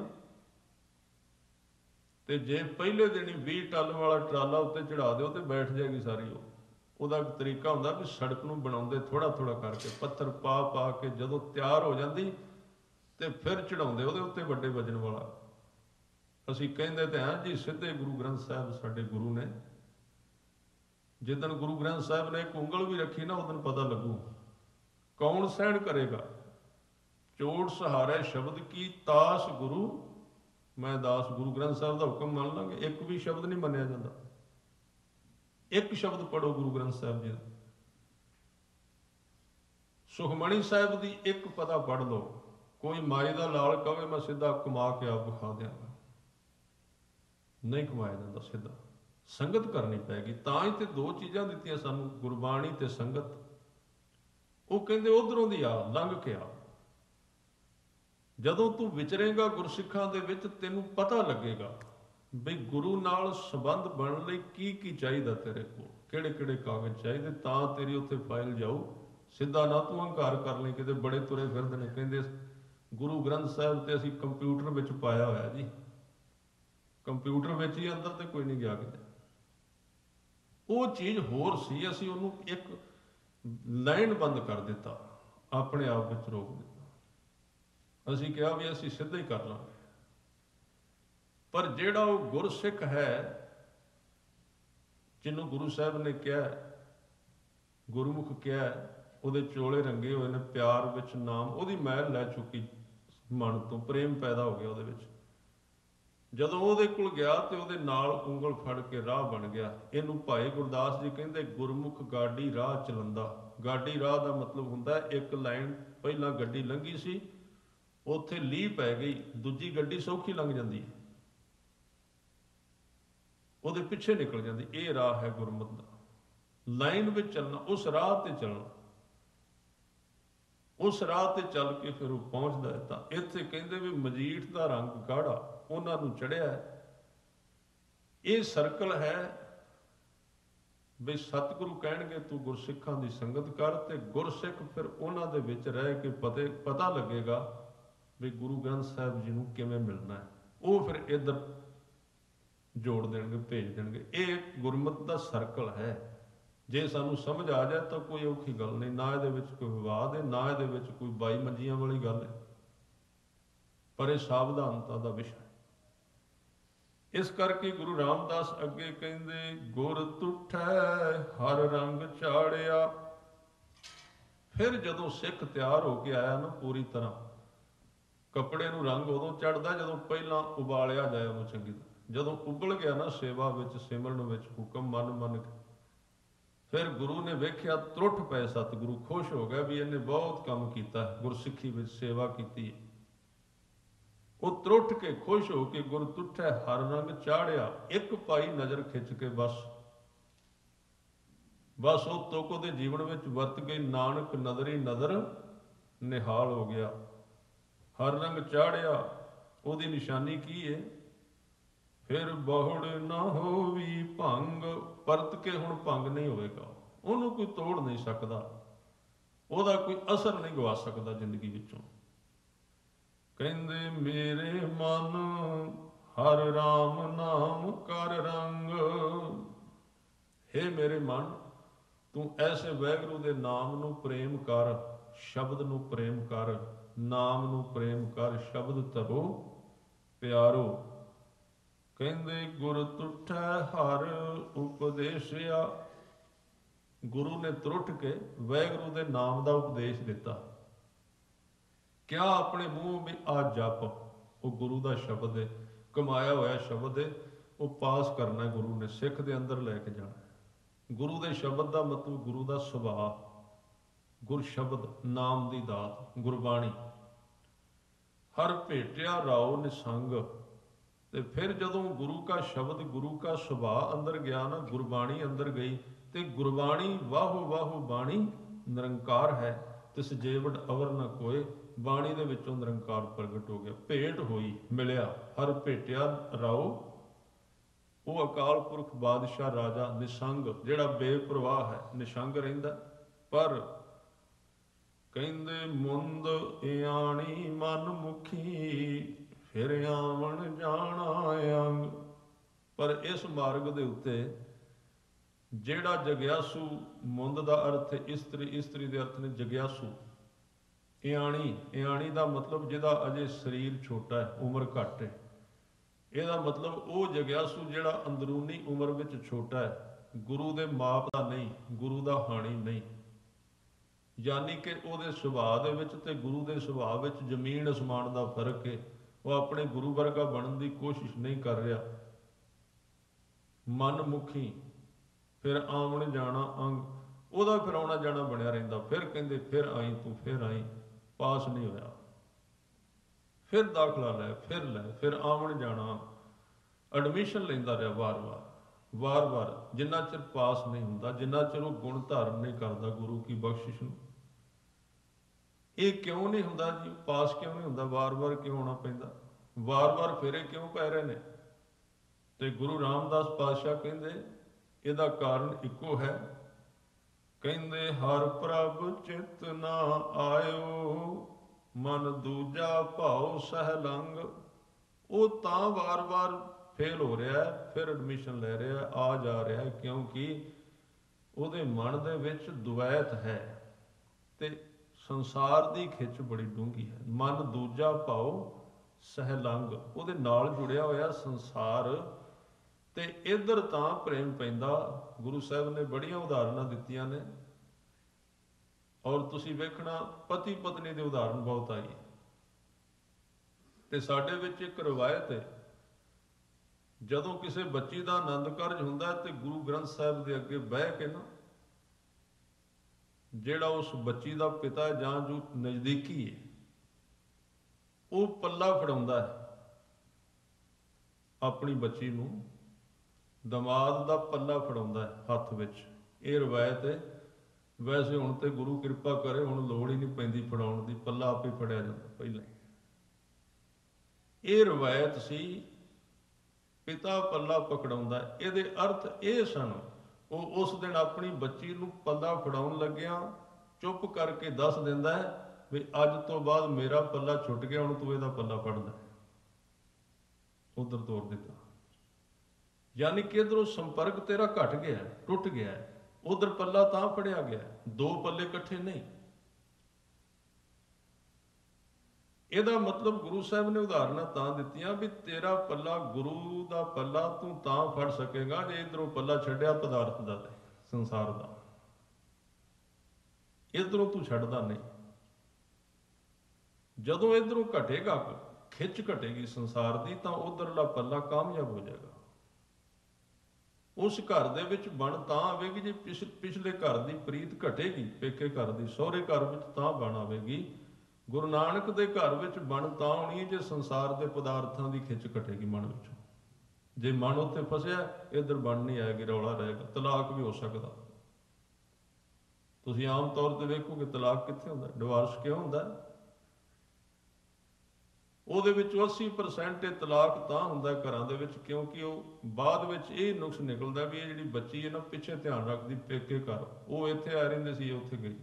ਤੇ ਜੇ ਪਹਿਲੇ ਦਿਨ ਹੀ ਵੀਹ ਟਨ ਵਾਲਾ ਟਰਾਲਾ ਉੱਤੇ ਚੜਾ ਦਿਓ ਤੇ ਬੈਠ ਜਾਏਗੀ ਸਾਰੀ। ਉਹ ਉਹਦਾ ਇੱਕ ਤਰੀਕਾ ਹੁੰਦਾ ਵੀ ਸੜਕ ਨੂੰ ਬਣਾਉਂਦੇ ਥੋੜਾ ਥੋੜਾ ਕਰਕੇ, ਪੱਥਰ ਪਾ ਪਾ ਕੇ, ਜਦੋਂ ਤਿਆਰ ਹੋ ਜਾਂਦੀ ਤੇ ਫਿਰ ਚੜਾਉਂਦੇ ਉਹਦੇ ਉੱਤੇ ਵੱਡੇ ਵਜਨ ਵਾਲਾ। ਅਸੀਂ ਕਹਿੰਦੇ ਤੇ ਹਾਂ ਜੀ ਸਿੱਧੇ ਗੁਰੂ ਗ੍ਰੰਥ ਸਾਹਿਬ ਸਾਡੇ ਗੁਰੂ ਨੇ। ਜਿੱਦਣ ਗੁਰੂ ਗ੍ਰੰਥ ਸਾਹਿਬ ਨੇ ਇੱਕ ਉਂਗਲ ਵੀ ਰੱਖੀ ਨਾ, ਉਦੋਂ ਪਤਾ ਲੱਗੂ ਕੌਣ ਸਹਿਣ ਕਰੇਗਾ। ਚੋਟ ਸਹਾਰੇ ਸ਼ਬਦ ਕੀ ਤਾਸ ਗੁਰੂ ਮੈਂ ਦਾਸ। ਗੁਰੂ ਗ੍ਰੰਥ ਸਾਹਿਬ ਦਾ ਹੁਕਮ ਮੰਨ ਲਾਂਗੇ, ਇੱਕ ਵੀ ਸ਼ਬਦ ਨਹੀਂ ਮੰਨਿਆ ਜਾਂਦਾ। ਇੱਕ ਸ਼ਬਦ ਪੜੋ ਗੁਰੂ ਗ੍ਰੰਥ ਸਾਹਿਬ ਜੀ ਦਾ। ਸੁਖਮਣੀ ਸਾਹਿਬ ਦੀ ਇੱਕ ਪਦਾ ਪੜ੍ਹ ਲਓ। ਕੋਈ ਮਾਈ ਦਾ ਲਾਲ ਕਵੇ ਮੈਂ ਸਿੱਧਾ ਕਮਾ ਕੇ ਆਪ ਵਿਖਾ ਦਿਆਂਗਾ, ਨਹੀਂ ਕਮਾਇਆ ਜਾਂਦਾ ਸਿੱਧਾ, ਸੰਗਤ ਕਰਨੀ ਪੈਗੀ। ਤਾਂ ਹੀ ਤੇ ਦੋ ਚੀਜ਼ਾਂ ਦਿੱਤੀਆਂ ਸਾਨੂੰ, ਗੁਰਬਾਣੀ ਤੇ ਸੰਗਤ। ਉਹ ਕਹਿੰਦੇ ਉਧਰੋਂ ਦੀ ਆ, ਲੰਘ ਕੇ ਆ। ਜਦੋਂ ਤੂੰ ਵਿਚਰੇਗਾ ਗੁਰਸਿੱਖਾਂ ਦੇ ਵਿੱਚ, ਤੈਨੂੰ ਪਤਾ ਲੱਗੇਗਾ ਬਈ ਗੁਰੂ ਨਾਲ ਸੰਬੰਧ ਬਣਨ ਲਈ ਕੀ ਕੀ ਚਾਹੀਦਾ ਤੇਰੇ ਕੋਲ, ਕਿਹੜੇ ਕਿਹੜੇ ਕਾਗਜ਼ ਚਾਹੀਦੇ, ਤਾਂ ਤੇਰੀ ਉੱਥੇ ਫਾਈਲ ਜਾਊ। ਸਿੱਧਾ ਨਾ ਤੂੰ ਹੰਕਾਰ ਕਰ ਲਈ, ਕਿਤੇ ਬੜੇ ਤੁਰੇ ਫਿਰਦੇ ਨੇ ਕਹਿੰਦੇ ਗੁਰੂ ਗ੍ਰੰਥ ਸਾਹਿਬ ਤੇ ਅਸੀਂ ਕੰਪਿਊਟਰ ਵਿੱਚ ਪਾਇਆ ਹੋਇਆ ਜੀ, ਕੰਪਿਊਟਰ ਵਿੱਚ ਹੀ, ਅੰਦਰ ਤੇ ਕੋਈ ਨਹੀਂ ਗਿਆ ਕਿਤੇ। ਉਹ ਚੀਜ਼ ਹੋਰ ਸੀ, ਅਸੀਂ ਉਹਨੂੰ ਇੱਕ ਲਾਈਨ ਬੰਦ ਕਰ ਦਿੱਤਾ, ਆਪਣੇ ਆਪ ਵਿੱਚ ਰੋਕ ਦਿੱਤਾ। ਅਸੀਂ ਕਿਹਾ ਵੀ ਅਸੀਂ ਸਿੱਧਾ ਹੀ ਕਰ ਲਾਂਗੇ। ਪਰ ਜਿਹੜਾ ਉਹ ਗੁਰਸਿੱਖ ਹੈ, ਜਿਹਨੂੰ ਗੁਰੂ ਸਾਹਿਬ ਨੇ ਕਿਹਾ, ਗੁਰਮੁਖ ਕਿਹਾ, ਉਹਦੇ ਚੋਲੇ ਰੰਗੇ ਹੋਏ ਨੇ ਪਿਆਰ ਵਿੱਚ ਨਾਮ, ਉਹਦੀ ਮੈਲ ਲੈ ਚੁੱਕੀ, ਮਨ ਤੋਂ ਪ੍ਰੇਮ ਪੈਦਾ ਹੋ ਗਿਆ ਉਹਦੇ ਵਿੱਚ। ਜਦੋਂ ਉਹਦੇ ਕੋਲ ਗਿਆ ਤੇ ਉਹਦੇ ਨਾਲ ਉਂਗਲ ਫੜ ਕੇ ਰਾਹ ਬਣ ਗਿਆ। ਇਹਨੂੰ ਭਾਈ ਗੁਰਦਾਸ ਜੀ ਕਹਿੰਦੇ ਗੁਰਮੁਖ ਗਾਡੀ ਰਾਹ ਚਲੰਦਾ। ਗਾਡੀ ਰਾਹ ਦਾ ਮਤਲਬ ਹੁੰਦਾ ਇੱਕ ਲਾਈਨ ਪਹਿਲਾਂ ਗੱਡੀ ਲੰਘੀ ਸੀ, ਉੱਥੇ ਲੀਹ ਪੈ ਗਈ, ਦੂਜੀ ਗੱਡੀ ਸੌਖੀ ਲੰਘ ਜਾਂਦੀ ਹੈ, ਉਹਦੇ ਪਿੱਛੇ ਨਿਕਲ ਜਾਂਦੀ। ਇਹ ਰਾਹ ਹੈ ਗੁਰਮਤ ਦਾ, ਲਾਈਨ ਵਿੱਚ ਚੱਲਣਾ, ਉਸ ਰਾਹ ਤੇ ਚੱਲਣਾ, ਉਸ ਰਾਹ ਤੇ ਚੱਲ ਕੇ ਫਿਰ ਉਹ ਪਹੁੰਚਦਾ ਹੈ। ਤਾਂ ਇੱਥੇ ਕਹਿੰਦੇ ਵੀ ਮਜੀਠ ਦਾ ਰੰਗ ਗਾੜਾ ਉਹਨਾਂ ਨੂੰ ਚੜਿਆ ਹੈ। ਇਹ ਸਰਕਲ ਹੈ ਵੀ ਸਤਿਗੁਰੂ ਕਹਿਣਗੇ ਤੂੰ ਗੁਰਸਿੱਖਾਂ ਦੀ ਸੰਗਤ ਕਰ, ਤੇ ਗੁਰਸਿੱਖ ਫਿਰ ਉਹਨਾਂ ਦੇ ਵਿੱਚ ਰਹਿ ਕੇ ਪਤੇ ਪਤਾ ਲੱਗੇਗਾ ਵੀ ਗੁਰੂ ਗ੍ਰੰਥ ਸਾਹਿਬ ਜੀ ਨੂੰ ਕਿਵੇਂ ਮਿਲਣਾ ਹੈ। ਉਹ ਫਿਰ ਇੱਧਰ ਜੋੜ ਦੇਣਗੇ, ਭੇਜ ਦੇਣਗੇ। ਇਹ ਗੁਰਮਤਿ ਦਾ ਸਰਕਲ ਹੈ। ਜੇ ਸਾਨੂੰ ਸਮਝ ਆ ਜਾਏ ਤਾਂ ਕੋਈ ਔਖੀ ਗੱਲ ਨਹੀਂ, ਨਾ ਇਹਦੇ ਵਿੱਚ ਕੋਈ ਵਿਵਾਦ ਹੈ, ਨਾ ਇਹਦੇ ਵਿੱਚ ਕੋਈ ਬਾਈ ਮੰਜੀਆਂ ਵਾਲੀ ਗੱਲ ਹੈ, ਪਰ ਇਹ ਸਾਵਧਾਨਤਾ ਦਾ ਵਿਸ਼ਾ ਹੈ। ਇਸ ਕਰਕੇ ਗੁਰੂ ਰਾਮਦਾਸ ਅੱਗੇ ਕਹਿੰਦੇ ਗੁਰ ਤੁਠੈ ਹਰ ਰੰਗ ਚਾੜਿਆ। ਫਿਰ ਜਦੋਂ ਸਿੱਖ ਤਿਆਰ ਹੋ ਕੇ ਆਇਆ ਨਾ ਪੂਰੀ ਤਰ੍ਹਾਂ, ਕੱਪੜੇ ਨੂੰ ਰੰਗ ਉਦੋਂ ਚੜ੍ਹਦਾ ਜਦੋਂ ਪਹਿਲਾਂ ਉਬਾਲਿਆ ਜਾਏ ਉਹਨੂੰ ਚੰਗੀ ਤਰ੍ਹਾਂ। ਜਦੋਂ ਉਬਲ ਗਿਆ ਨਾ ਸੇਵਾ ਵਿੱਚ, ਸਿਮਰਨ ਵਿੱਚ, ਹੁਕਮ ਮੰਨ ਮੰਨ ਕੇ, ਫਿਰ ਗੁਰੂ ਨੇ ਵੇਖਿਆ ਤਰੁੱਠ ਪਏ ਸਤਿਗੁਰੂ, ਖੁਸ਼ ਹੋ ਗਿਆ ਵੀ ਇਹਨੇ ਬਹੁਤ ਕੰਮ ਕੀਤਾ, ਗੁਰਸਿੱਖੀ ਵਿੱਚ ਸੇਵਾ ਕੀਤੀ ਹੈ। ਉਹ ਤਰੁੱਠ ਕੇ ਖੁਸ਼ ਹੋ ਕੇ ਗੁਰ ਤੁਠੈ ਹਰ ਰੰਗ ਚਾੜਿਆ। ਇੱਕ ਪਾਈ ਨਜ਼ਰ ਖਿੱਚ ਕੇ ਬਸ ਬਸ ਉਹ ਤੁਕ ਉਹਦੇ ਜੀਵਨ ਵਿੱਚ ਵਰਤ ਗਈ। ਨਾਨਕ ਨਦਰੀ ਨਦਰ ਨਿਹਾਲ ਹੋ ਗਿਆ। ਹਰ ਰੰਗ ਚਾੜਿਆ, ਉਹਦੀ ਨਿਸ਼ਾਨੀ ਕੀ ਹੈ? ਫਿਰ ਬਹੁੜ ਨਾ ਹੋਵੀ ਭੰਗ, ਪਰਤ ਕੇ ਹੁਣ ਭੰਗ ਨਹੀਂ ਹੋਵੇਗਾ, ਉਹਨੂੰ ਕੋਈ ਤੋੜ ਨਹੀਂ ਸਕਦਾ, ਉਹਦਾ ਕੋਈ ਅਸਰ ਨਹੀਂ ਗਵਾ ਸਕਦਾ ਜ਼ਿੰਦਗੀ ਵਿੱਚੋਂ। ਕਹਿੰਦੇ ਮੇਰੇ ਮਨ ਹਰ ਰਾਮ ਨਾਮ ਕਰ ਰੰਗ। ਹੇ ਮੇਰੇ ਮਨ, ਤੂੰ ਐਸੇ ਵਾਹਿਗੁਰੂ ਦੇ ਨਾਮ ਨੂੰ ਪ੍ਰੇਮ ਕਰ, ਸ਼ਬਦ ਨੂੰ ਪ੍ਰੇਮ ਕਰ, ਨਾਮ ਨੂੰ ਪ੍ਰੇਮ ਕਰ, ਸ਼ਬਦ ਧਰੋ ਪਿਆਰੋ। ਕਹਿੰਦੇ ਗੁਰ ਤੁਠੈ ਹਰ ਉਪਦੇਸਿਆ। ਗੁਰੂ ਨੇ ਤਰੁੱਠ ਕੇ ਵਾਹਿਗੁਰੂ ਦੇ ਨਾਮ ਦਾ ਉਪਦੇਸ਼ ਦਿੱਤਾ। ਕਿਆ ਆਪਣੇ ਮੂੰਹ ਵੀ ਆ ਜਪ, ਉਹ ਗੁਰੂ ਦਾ ਸ਼ਬਦ ਹੈ, ਕਮਾਇਆ ਹੋਇਆ ਸ਼ਬਦ ਹੈ, ਉਹ ਪਾਸ ਕਰਨਾ ਗੁਰੂ ਨੇ, ਸਿੱਖ ਦੇ ਅੰਦਰ ਲੈ ਕੇ ਜਾਣਾ। ਗੁਰੂ ਦੇ ਸ਼ਬਦ ਦਾ ਮਤਲਬ ਗੁਰੂ ਦਾ ਸੁਭਾਅ, ਗੁਰ ਸ਼ਬਦ, ਨਾਮ ਦੀ ਦਾਤ, ਗੁਰਬਾਣੀ। ਹਰ ਭੇਟਿਆ ਰਾਓ ਨਿਸੰਗ। ਤੇ ਫਿਰ ਜਦੋਂ ਗੁਰੂ ਕਾ ਸ਼ਬਦ, ਗੁਰੂ ਕਾ ਸੁਭਾਅ ਅੰਦਰ ਗਿਆ ਨਾ, ਗੁਰਬਾਣੀ ਅੰਦਰ ਗਈ, ਤੇ ਗੁਰਬਾਣੀ ਵਾਹੋ ਵਾਹੋ ਬਾਣੀ ਨਿਰੰਕਾਰ ਹੈ, ਤਿਸ ਜੇਵੜ ਅਵਰ ਨ ਕੋਏ। ਬਾਣੀ ਦੇ ਵਿੱਚੋਂ ਨਿਰੰਕਾਰ ਪ੍ਰਗਟ ਹੋ ਗਿਆ, ਭੇਟ ਹੋਈ, ਮਿਲਿਆ। ਹਰ ਭੇਟਿਆ ਰਾਓ, ਉਹ ਅਕਾਲ ਪੁਰਖ ਬਾਦਸ਼ਾਹ ਰਾਜਾ ਨਿਸੰਗ, ਜਿਹੜਾ ਬੇਪਰਵਾਹ ਹੈ, ਨਿਸ਼ੰਗ ਰਹਿੰਦਾ। ਪਰ ਕਹਿੰਦੇ ਮੁੰਦ ਇਆਣੀ ਮਨ ਮੁਖੀ, ਫਿਰ ਆਵਣ ਜਾਣਾ ਅੰਗ। ਪਰ ਇਸ ਮਾਰਗ ਦੇ ਉੱਤੇ ਜਿਹੜਾ ਜਗਿਆਸੂ, ਮੁੰਦ ਦਾ ਅਰਥ ਹੈ ਇਸਤਰੀ, ਇਸਤਰੀ ਦੇ ਅਰਥ ਨੇ ਜਗਿਆਸੂ। ਇਆਣੀ, ਇਆਣੀ ਦਾ ਮਤਲਬ ਜਿਹਦਾ ਅਜੇ ਸਰੀਰ ਛੋਟਾ ਹੈ, ਉਮਰ ਘੱਟ ਹੈ। ਇਹਦਾ ਮਤਲਬ ਉਹ ਜਗਿਆਸੂ ਜਿਹੜਾ ਅੰਦਰੂਨੀ ਉਮਰ ਵਿੱਚ ਛੋਟਾ ਹੈ, ਗੁਰੂ ਦੇ ਮਾਪ ਦਾ ਨਹੀਂ, ਗੁਰੂ ਦਾ ਹਾਣੀ ਨਹੀਂ। ਯਾਨੀ ਕਿ ਉਹਦੇ ਸੁਭਾਅ ਦੇ ਵਿੱਚ ਤੇ ਗੁਰੂ ਦੇ ਸੁਭਾਅ ਵਿੱਚ ਜ਼ਮੀਨ ਅਸਮਾਨ ਦਾ ਫਰਕ ਹੈ। ਉਹ ਆਪਣੇ ਗੁਰੂ ਵਰਗਾ ਬਣਨ ਦੀ ਕੋਸ਼ਿਸ਼ ਨਹੀਂ ਕਰ ਰਿਹਾ। ਮਨ ਮੁਖੀ, ਫਿਰ ਆਉਣ ਜਾਣਾ ਅੰਗ, ਉਹਦਾ ਫਿਰ ਆਉਣਾ ਜਾਣਾ ਬਣਿਆ ਰਹਿੰਦਾ। ਫਿਰ ਕਹਿੰਦੇ ਫਿਰ ਆਈ ਤੂੰ, ਫਿਰ ਆਈ, ਪਾਸ ਨਹੀਂ ਹੋਇਆ, ਫਿਰ ਦਾਖਲਾ ਲੈ, ਫਿਰ ਲੈ, ਫਿਰ ਆਉਣ ਜਾਣਾ, ਐਡਮਿਸ਼ਨ ਲੈਂਦਾ ਰਿਹਾ ਵਾਰ-ਵਾਰ ਵਾਰ-ਵਾਰ, ਜਿੰਨਾ ਚਿਰ ਪਾਸ ਨਹੀਂ ਹੁੰਦਾ, ਜਿੰਨਾ ਚਿਰ ਉਹ ਗੁਣ ਧਾਰਨ ਨਹੀਂ ਕਰਦਾ ਗੁਰੂ ਕੀ ਬਖਸ਼ਿਸ਼ ਨੂੰ। ਇਹ ਕਿਉਂ ਨਹੀਂ ਹੁੰਦਾ ਜੀ? ਪਾਸ ਕਿਉਂ ਨਹੀਂ ਹੁੰਦਾ? ਵਾਰ-ਵਾਰ ਕਿਉਂ ਆਉਣਾ ਪੈਂਦਾ? ਵਾਰ-ਵਾਰ ਫੇਰੇ ਕਿਉਂ ਪੈ ਰਹੇ ਨੇ? ਤੇ ਗੁਰੂ ਰਾਮਦਾਸ ਪਾਤਸ਼ਾਹ ਕਹਿੰਦੇ ਇਹਦਾ ਕਾਰਨ ਇੱਕੋ ਹੈ। ਕਹਿੰਦੇ ਹਰ ਪ੍ਰਭ ਚਿਤ ਨਾ ਆਇਓ, ਮਨ ਦੂਜਾ ਭਾਉ ਸਹਿ ਲੰਗ। ਉਹ ਤਾਂ ਵਾਰ-ਵਾਰ ਫੇਲ ਹੋ ਰਿਹਾ, ਫਿਰ ਐਡਮਿਸ਼ਨ ਲੈ ਰਿਹਾ, ਆ ਜਾ ਰਿਹਾ, ਕਿਉਂਕਿ ਉਹਦੇ ਮਨ ਦੇ ਵਿੱਚ ਦੁਵੈਤ ਹੈ ਤੇ ਸੰਸਾਰ ਦੀ ਖਿੱਚ ਬੜੀ ਡੂੰਘੀ ਹੈ। ਮਨ ਦੂਜਾ ਭਾਉ ਸਹਿ ਲੰਗ, ਉਹਦੇ ਨਾਲ ਜੁੜਿਆ ਹੋਇਆ ਸੰਸਾਰ, ਤੇ ਇੱਧਰ ਤਾਂ ਪ੍ਰੇਮ ਪੈਂਦਾ। ਗੁਰੂ ਸਾਹਿਬ ਨੇ ਬੜੀਆਂ ਉਦਾਹਰਨਾਂ ਦਿੱਤੀਆਂ ਨੇ, ਔਰ ਤੁਸੀਂ ਵੇਖਣਾ ਪਤੀ ਪਤਨੀ ਦੀ ਉਦਾਹਰਨ ਬਹੁਤ ਆਈ। ਤੇ ਸਾਡੇ ਵਿੱਚ ਇੱਕ ਰਵਾਇਤ ਹੈ, ਜਦੋਂ ਕਿਸੇ ਬੱਚੀ ਦਾ ਆਨੰਦ ਕਾਰਜ ਹੁੰਦਾ ਤੇ ਗੁਰੂ ਗ੍ਰੰਥ ਸਾਹਿਬ ਦੇ ਅੱਗੇ ਬਹਿ ਕੇ ਨਾ, ਜਿਹੜਾ ਉਸ ਬੱਚੀ ਦਾ ਪਿਤਾ ਜਾਂ ਜੋ ਨਜ਼ਦੀਕੀ ਹੈ, ਉਹ ਪੱਲਾ ਫੜਾਉਂਦਾ ਹੈ ਆਪਣੀ ਬੱਚੀ ਨੂੰ, ਦਮਾਦ ਦਾ ਪੱਲਾ ਫੜਾਉਂਦਾ ਹੈ ਹੱਥ ਵਿੱਚ। ਇਹ ਰਵਾਇਤ ਹੈ। ਵੈਸੇ ਹੁਣ ਤੇ ਗੁਰੂ ਕਿਰਪਾ ਕਰੇ, ਹੁਣ ਲੋੜ ਹੀ ਨਹੀਂ ਪੈਂਦੀ ਫੜਾਉਣ ਦੀ, ਪੱਲਾ ਆਪੇ ਫੜਿਆ ਜਾਂਦਾ ਪਹਿਲਾਂ ਹੀ। ਇਹ ਰਵਾਇਤ ਸੀ, ਪਿਤਾ ਪੱਲਾ ਪਕੜਾਉਂਦਾ। ਇਹਦੇ ਅਰਥ ਇਹ ਸਨ, ਉਹ ਉਸ ਦਿਨ ਆਪਣੀ ਬੱਚੀ ਨੂੰ ਪੱਲਾ ਫੜਾਉਣ ਲੱਗਿਆ ਚੁੱਪ ਕਰਕੇ ਦੱਸ ਦਿੰਦਾ ਹੈ ਵੀ ਅੱਜ ਤੋਂ ਬਾਅਦ ਮੇਰਾ ਪੱਲਾ ਛੁੱਟ ਗਿਆ, ਹੁਣ ਤੂੰ ਇਹਦਾ ਪੱਲਾ ਫੜ ਲੈ। ਉਧਰ ਤੋਰ ਦਿੱਤਾ, ਯਾਨੀ ਕਿ ਇਧਰੋਂ ਸੰਪਰਕ ਤੇਰਾ ਘਟ ਗਿਆ, ਟੁੱਟ ਗਿਆ, ਉਧਰ ਪੱਲਾ ਤਾਂ ਫੜਿਆ ਗਿਆ, ਦੋ ਪੱਲੇ ਇਕੱਠੇ ਨਹੀਂ। ਇਹਦਾ ਮਤਲਬ ਗੁਰੂ ਸਾਹਿਬ ਨੇ ਉਦਾਹਰਨਾਂ ਤਾਂ ਦਿੱਤੀਆਂ ਵੀ ਤੇਰਾ ਪੱਲਾ, ਗੁਰੂ ਦਾ ਪੱਲਾ ਤੂੰ ਤਾਂ ਫੜ ਸਕੇਗਾ ਜੇ ਇਧਰੋਂ ਪੱਲਾ ਛੱਡਿਆ ਪਦਾਰਥ ਦਾ ਤੇ ਸੰਸਾਰ ਦਾ, ਇਧਰੋਂ ਤੂੰ ਛੱਡਦਾ ਨਹੀਂ। ਜਦੋਂ ਇਧਰੋਂ ਘਟੇਗਾ, ਖਿੱਚ ਘਟੇਗੀ ਸੰਸਾਰ ਦੀ, ਤਾਂ ਉਧਰਲਾ ਪੱਲਾ ਕਾਮਯਾਬ ਹੋ ਜਾਏਗਾ। ਉਸ ਘਰ ਦੇ ਵਿੱਚ ਬਣ ਤਾਂ ਆਵੇਗੀ ਜੇ ਪਿਛ ਪਿਛਲੇ ਘਰ ਦੀ ਪ੍ਰੀਤ ਘਟੇਗੀ, ਪੇਕੇ ਘਰ ਦੀ, ਸਹੁਰੇ ਘਰ ਵਿੱਚ ਤਾਂ ਬਣ ਆਵੇਗੀ। ਗੁਰੂ ਨਾਨਕ ਦੇ ਘਰ ਵਿੱਚ ਬਣ ਤਾਂ ਆਉਣੀ ਜੇ ਸੰਸਾਰ ਦੇ ਪਦਾਰਥਾਂ ਦੀ ਖਿੱਚ ਘਟੇਗੀ ਮਨ ਵਿੱਚੋਂ। ਜੇ ਮਨ ਉੱਥੇ ਫਸਿਆ, ਇੱਧਰ ਬਣ ਨਹੀਂ ਆਏਗੀ, ਰੌਲਾ ਰਹੇਗਾ। ਤਲਾਕ ਵੀ ਹੋ ਸਕਦਾ। ਤੁਸੀਂ ਆਮ ਤੌਰ ਤੇ ਵੇਖੋਗੇ ਤਲਾਕ ਕਿੱਥੇ ਹੁੰਦਾ, ਡਿਵੋਰਸ ਕਿਉਂ ਹੁੰਦਾ? ਉਹਦੇ ਵਿੱਚੋਂ ਅੱਸੀ ਪਰਸੈਂਟ ਇਹ ਤਲਾਕ ਤਾਂ ਹੁੰਦਾ ਘਰਾਂ ਦੇ ਵਿੱਚ, ਕਿਉਂਕਿ ਉਹ ਬਾਅਦ ਵਿੱਚ ਇਹ ਨੁਕਸ ਨਿਕਲਦਾ ਵੀ ਇਹ ਜਿਹੜੀ ਬੱਚੀ ਹੈ ਨਾ, ਪਿੱਛੇ ਧਿਆਨ ਰੱਖਦੀ ਪੇਕੇ ਘਰ, ਉਹ ਇੱਥੇ ਆ ਰਹਿੰਦੇ ਸੀ, ਉੱਥੇ ਗਈ।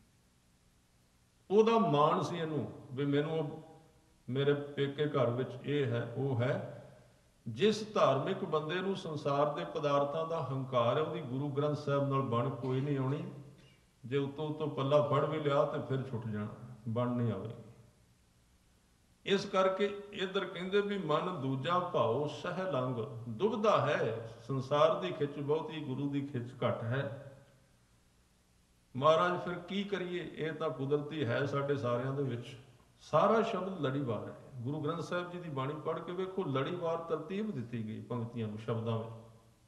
ਉਹਦਾ ਮਾਣ ਸੀ ਇਹਨੂੰ ਵੀ ਮੈਨੂੰ ਮੇਰੇ ਪੇਕੇ ਘਰ ਵਿੱਚ ਇਹ ਹੈ, ਉਹ ਹੈ। ਜਿਸ ਧਾਰਮਿਕ ਬੰਦੇ ਨੂੰ ਸੰਸਾਰ ਦੇ ਪਦਾਰਥਾਂ ਦਾ ਹੰਕਾਰ ਹੈ, ਉਹਦੀ ਗੁਰੂ ਗ੍ਰੰਥ ਸਾਹਿਬ ਨਾਲ ਬਣ ਕੋਈ ਨਹੀਂ ਆਉਣੀ। ਜੇ ਉੱਤੋਂ ਉੱਤੋਂ ਪੱਲਾ ਫੜ ਵੀ ਲਿਆ ਤੇ ਫਿਰ ਛੁੱਟ ਜਾਣਾ, ਬਣ ਨਹੀਂ ਆਵੇਗੀ। ਇਸ ਕਰਕੇ ਇੱਧਰ ਕਹਿੰਦੇ ਵੀ ਮਨ ਦੂਜਾ ਭਾਉ ਸਹਿ ਲੰਘ, ਦੁਬਦਾ ਹੈ। ਸੰਸਾਰ ਦੀ ਖਿੱਚ ਬਹੁਤੀ, ਗੁਰੂ ਦੀ ਖਿੱਚ ਘੱਟ ਹੈ। ਮਹਾਰਾਜ ਫਿਰ ਕੀ ਕਰੀਏ, ਇਹ ਤਾਂ ਕੁਦਰਤੀ ਹੈ ਸਾਡੇ ਸਾਰਿਆਂ ਦੇ ਵਿੱਚ। ਸਾਰਾ ਸ਼ਬਦ ਲੜੀਵਾਰ ਹੈ। ਗੁਰੂ ਗ੍ਰੰਥ ਸਾਹਿਬ ਜੀ ਦੀ ਬਾਣੀ ਪੜ੍ਹ ਕੇ ਵੇਖੋ, ਲੜੀਵਾਰ ਤਰਤੀਬ ਦਿੱਤੀ ਗਈ ਪੰਕਤੀਆਂ ਨੂੰ, ਸ਼ਬਦਾਂ ਵਿੱਚ।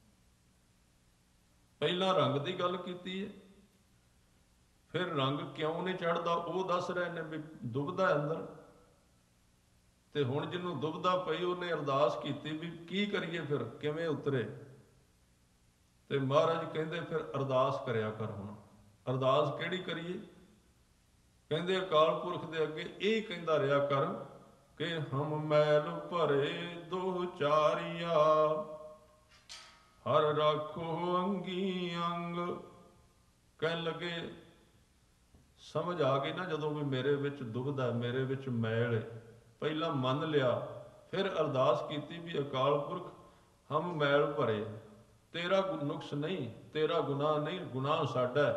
ਪਹਿਲਾਂ ਰੰਗ ਦੀ ਗੱਲ ਕੀਤੀ ਹੈ, ਫਿਰ ਰੰਗ ਕਿਉਂ ਨਹੀਂ ਚੜ੍ਹਦਾ ਉਹ ਦੱਸ ਰਹੇ ਨੇ ਵੀ ਦੁਬਦਾ ਅੰਦਰ। ਤੇ ਹੁਣ ਜਿਹਨੂੰ ਦੁਬਦਾ ਪਈ, ਉਹਨੇ ਅਰਦਾਸ ਕੀਤੀ ਵੀ ਕੀ ਕਰੀਏ, ਫਿਰ ਕਿਵੇਂ ਉਤਰੇ? ਤੇ ਮਹਾਰਾਜ ਕਹਿੰਦੇ ਫਿਰ ਅਰਦਾਸ ਕਰਿਆ ਕਰ। ਹੁਣ ਅਰਦਾਸ ਕਿਹੜੀ ਕਰੀਏ? ਕਹਿੰਦੇ ਅਕਾਲ ਪੁਰਖ ਦੇ ਅੱਗੇ ਇਹ ਕਹਿੰਦਾ ਰਿਹਾ ਕਰ ਕਿ ਹਮ ਮੈਲ ਭਰੇ ਦੋ ਚਾਰੀਆ, ਹਰ ਰਾਖੋ ਅੰਗੀ ਅੰਗ। ਕਹਿਣ ਲੱਗੇ, ਸਮਝ ਆ ਗਈ ਨਾ ਜਦੋਂ ਵੀ ਮੇਰੇ ਵਿੱਚ ਦੁਬਦਾ, ਮੇਰੇ ਵਿੱਚ ਮੈਲ ਹੈ। ਪਹਿਲਾਂ ਮੰਨ ਲਿਆ, ਫਿਰ ਅਰਦਾਸ ਕੀਤੀ ਵੀ ਅਕਾਲ ਪੁਰਖ ਹਮ ਮੈਲ ਭਰੇ, ਤੇਰਾ ਨੁਕਸ ਨਹੀਂ, ਤੇਰਾ ਗੁਨਾਹ ਨਹੀਂ, ਗੁਨਾਹ ਸਾਡਾ।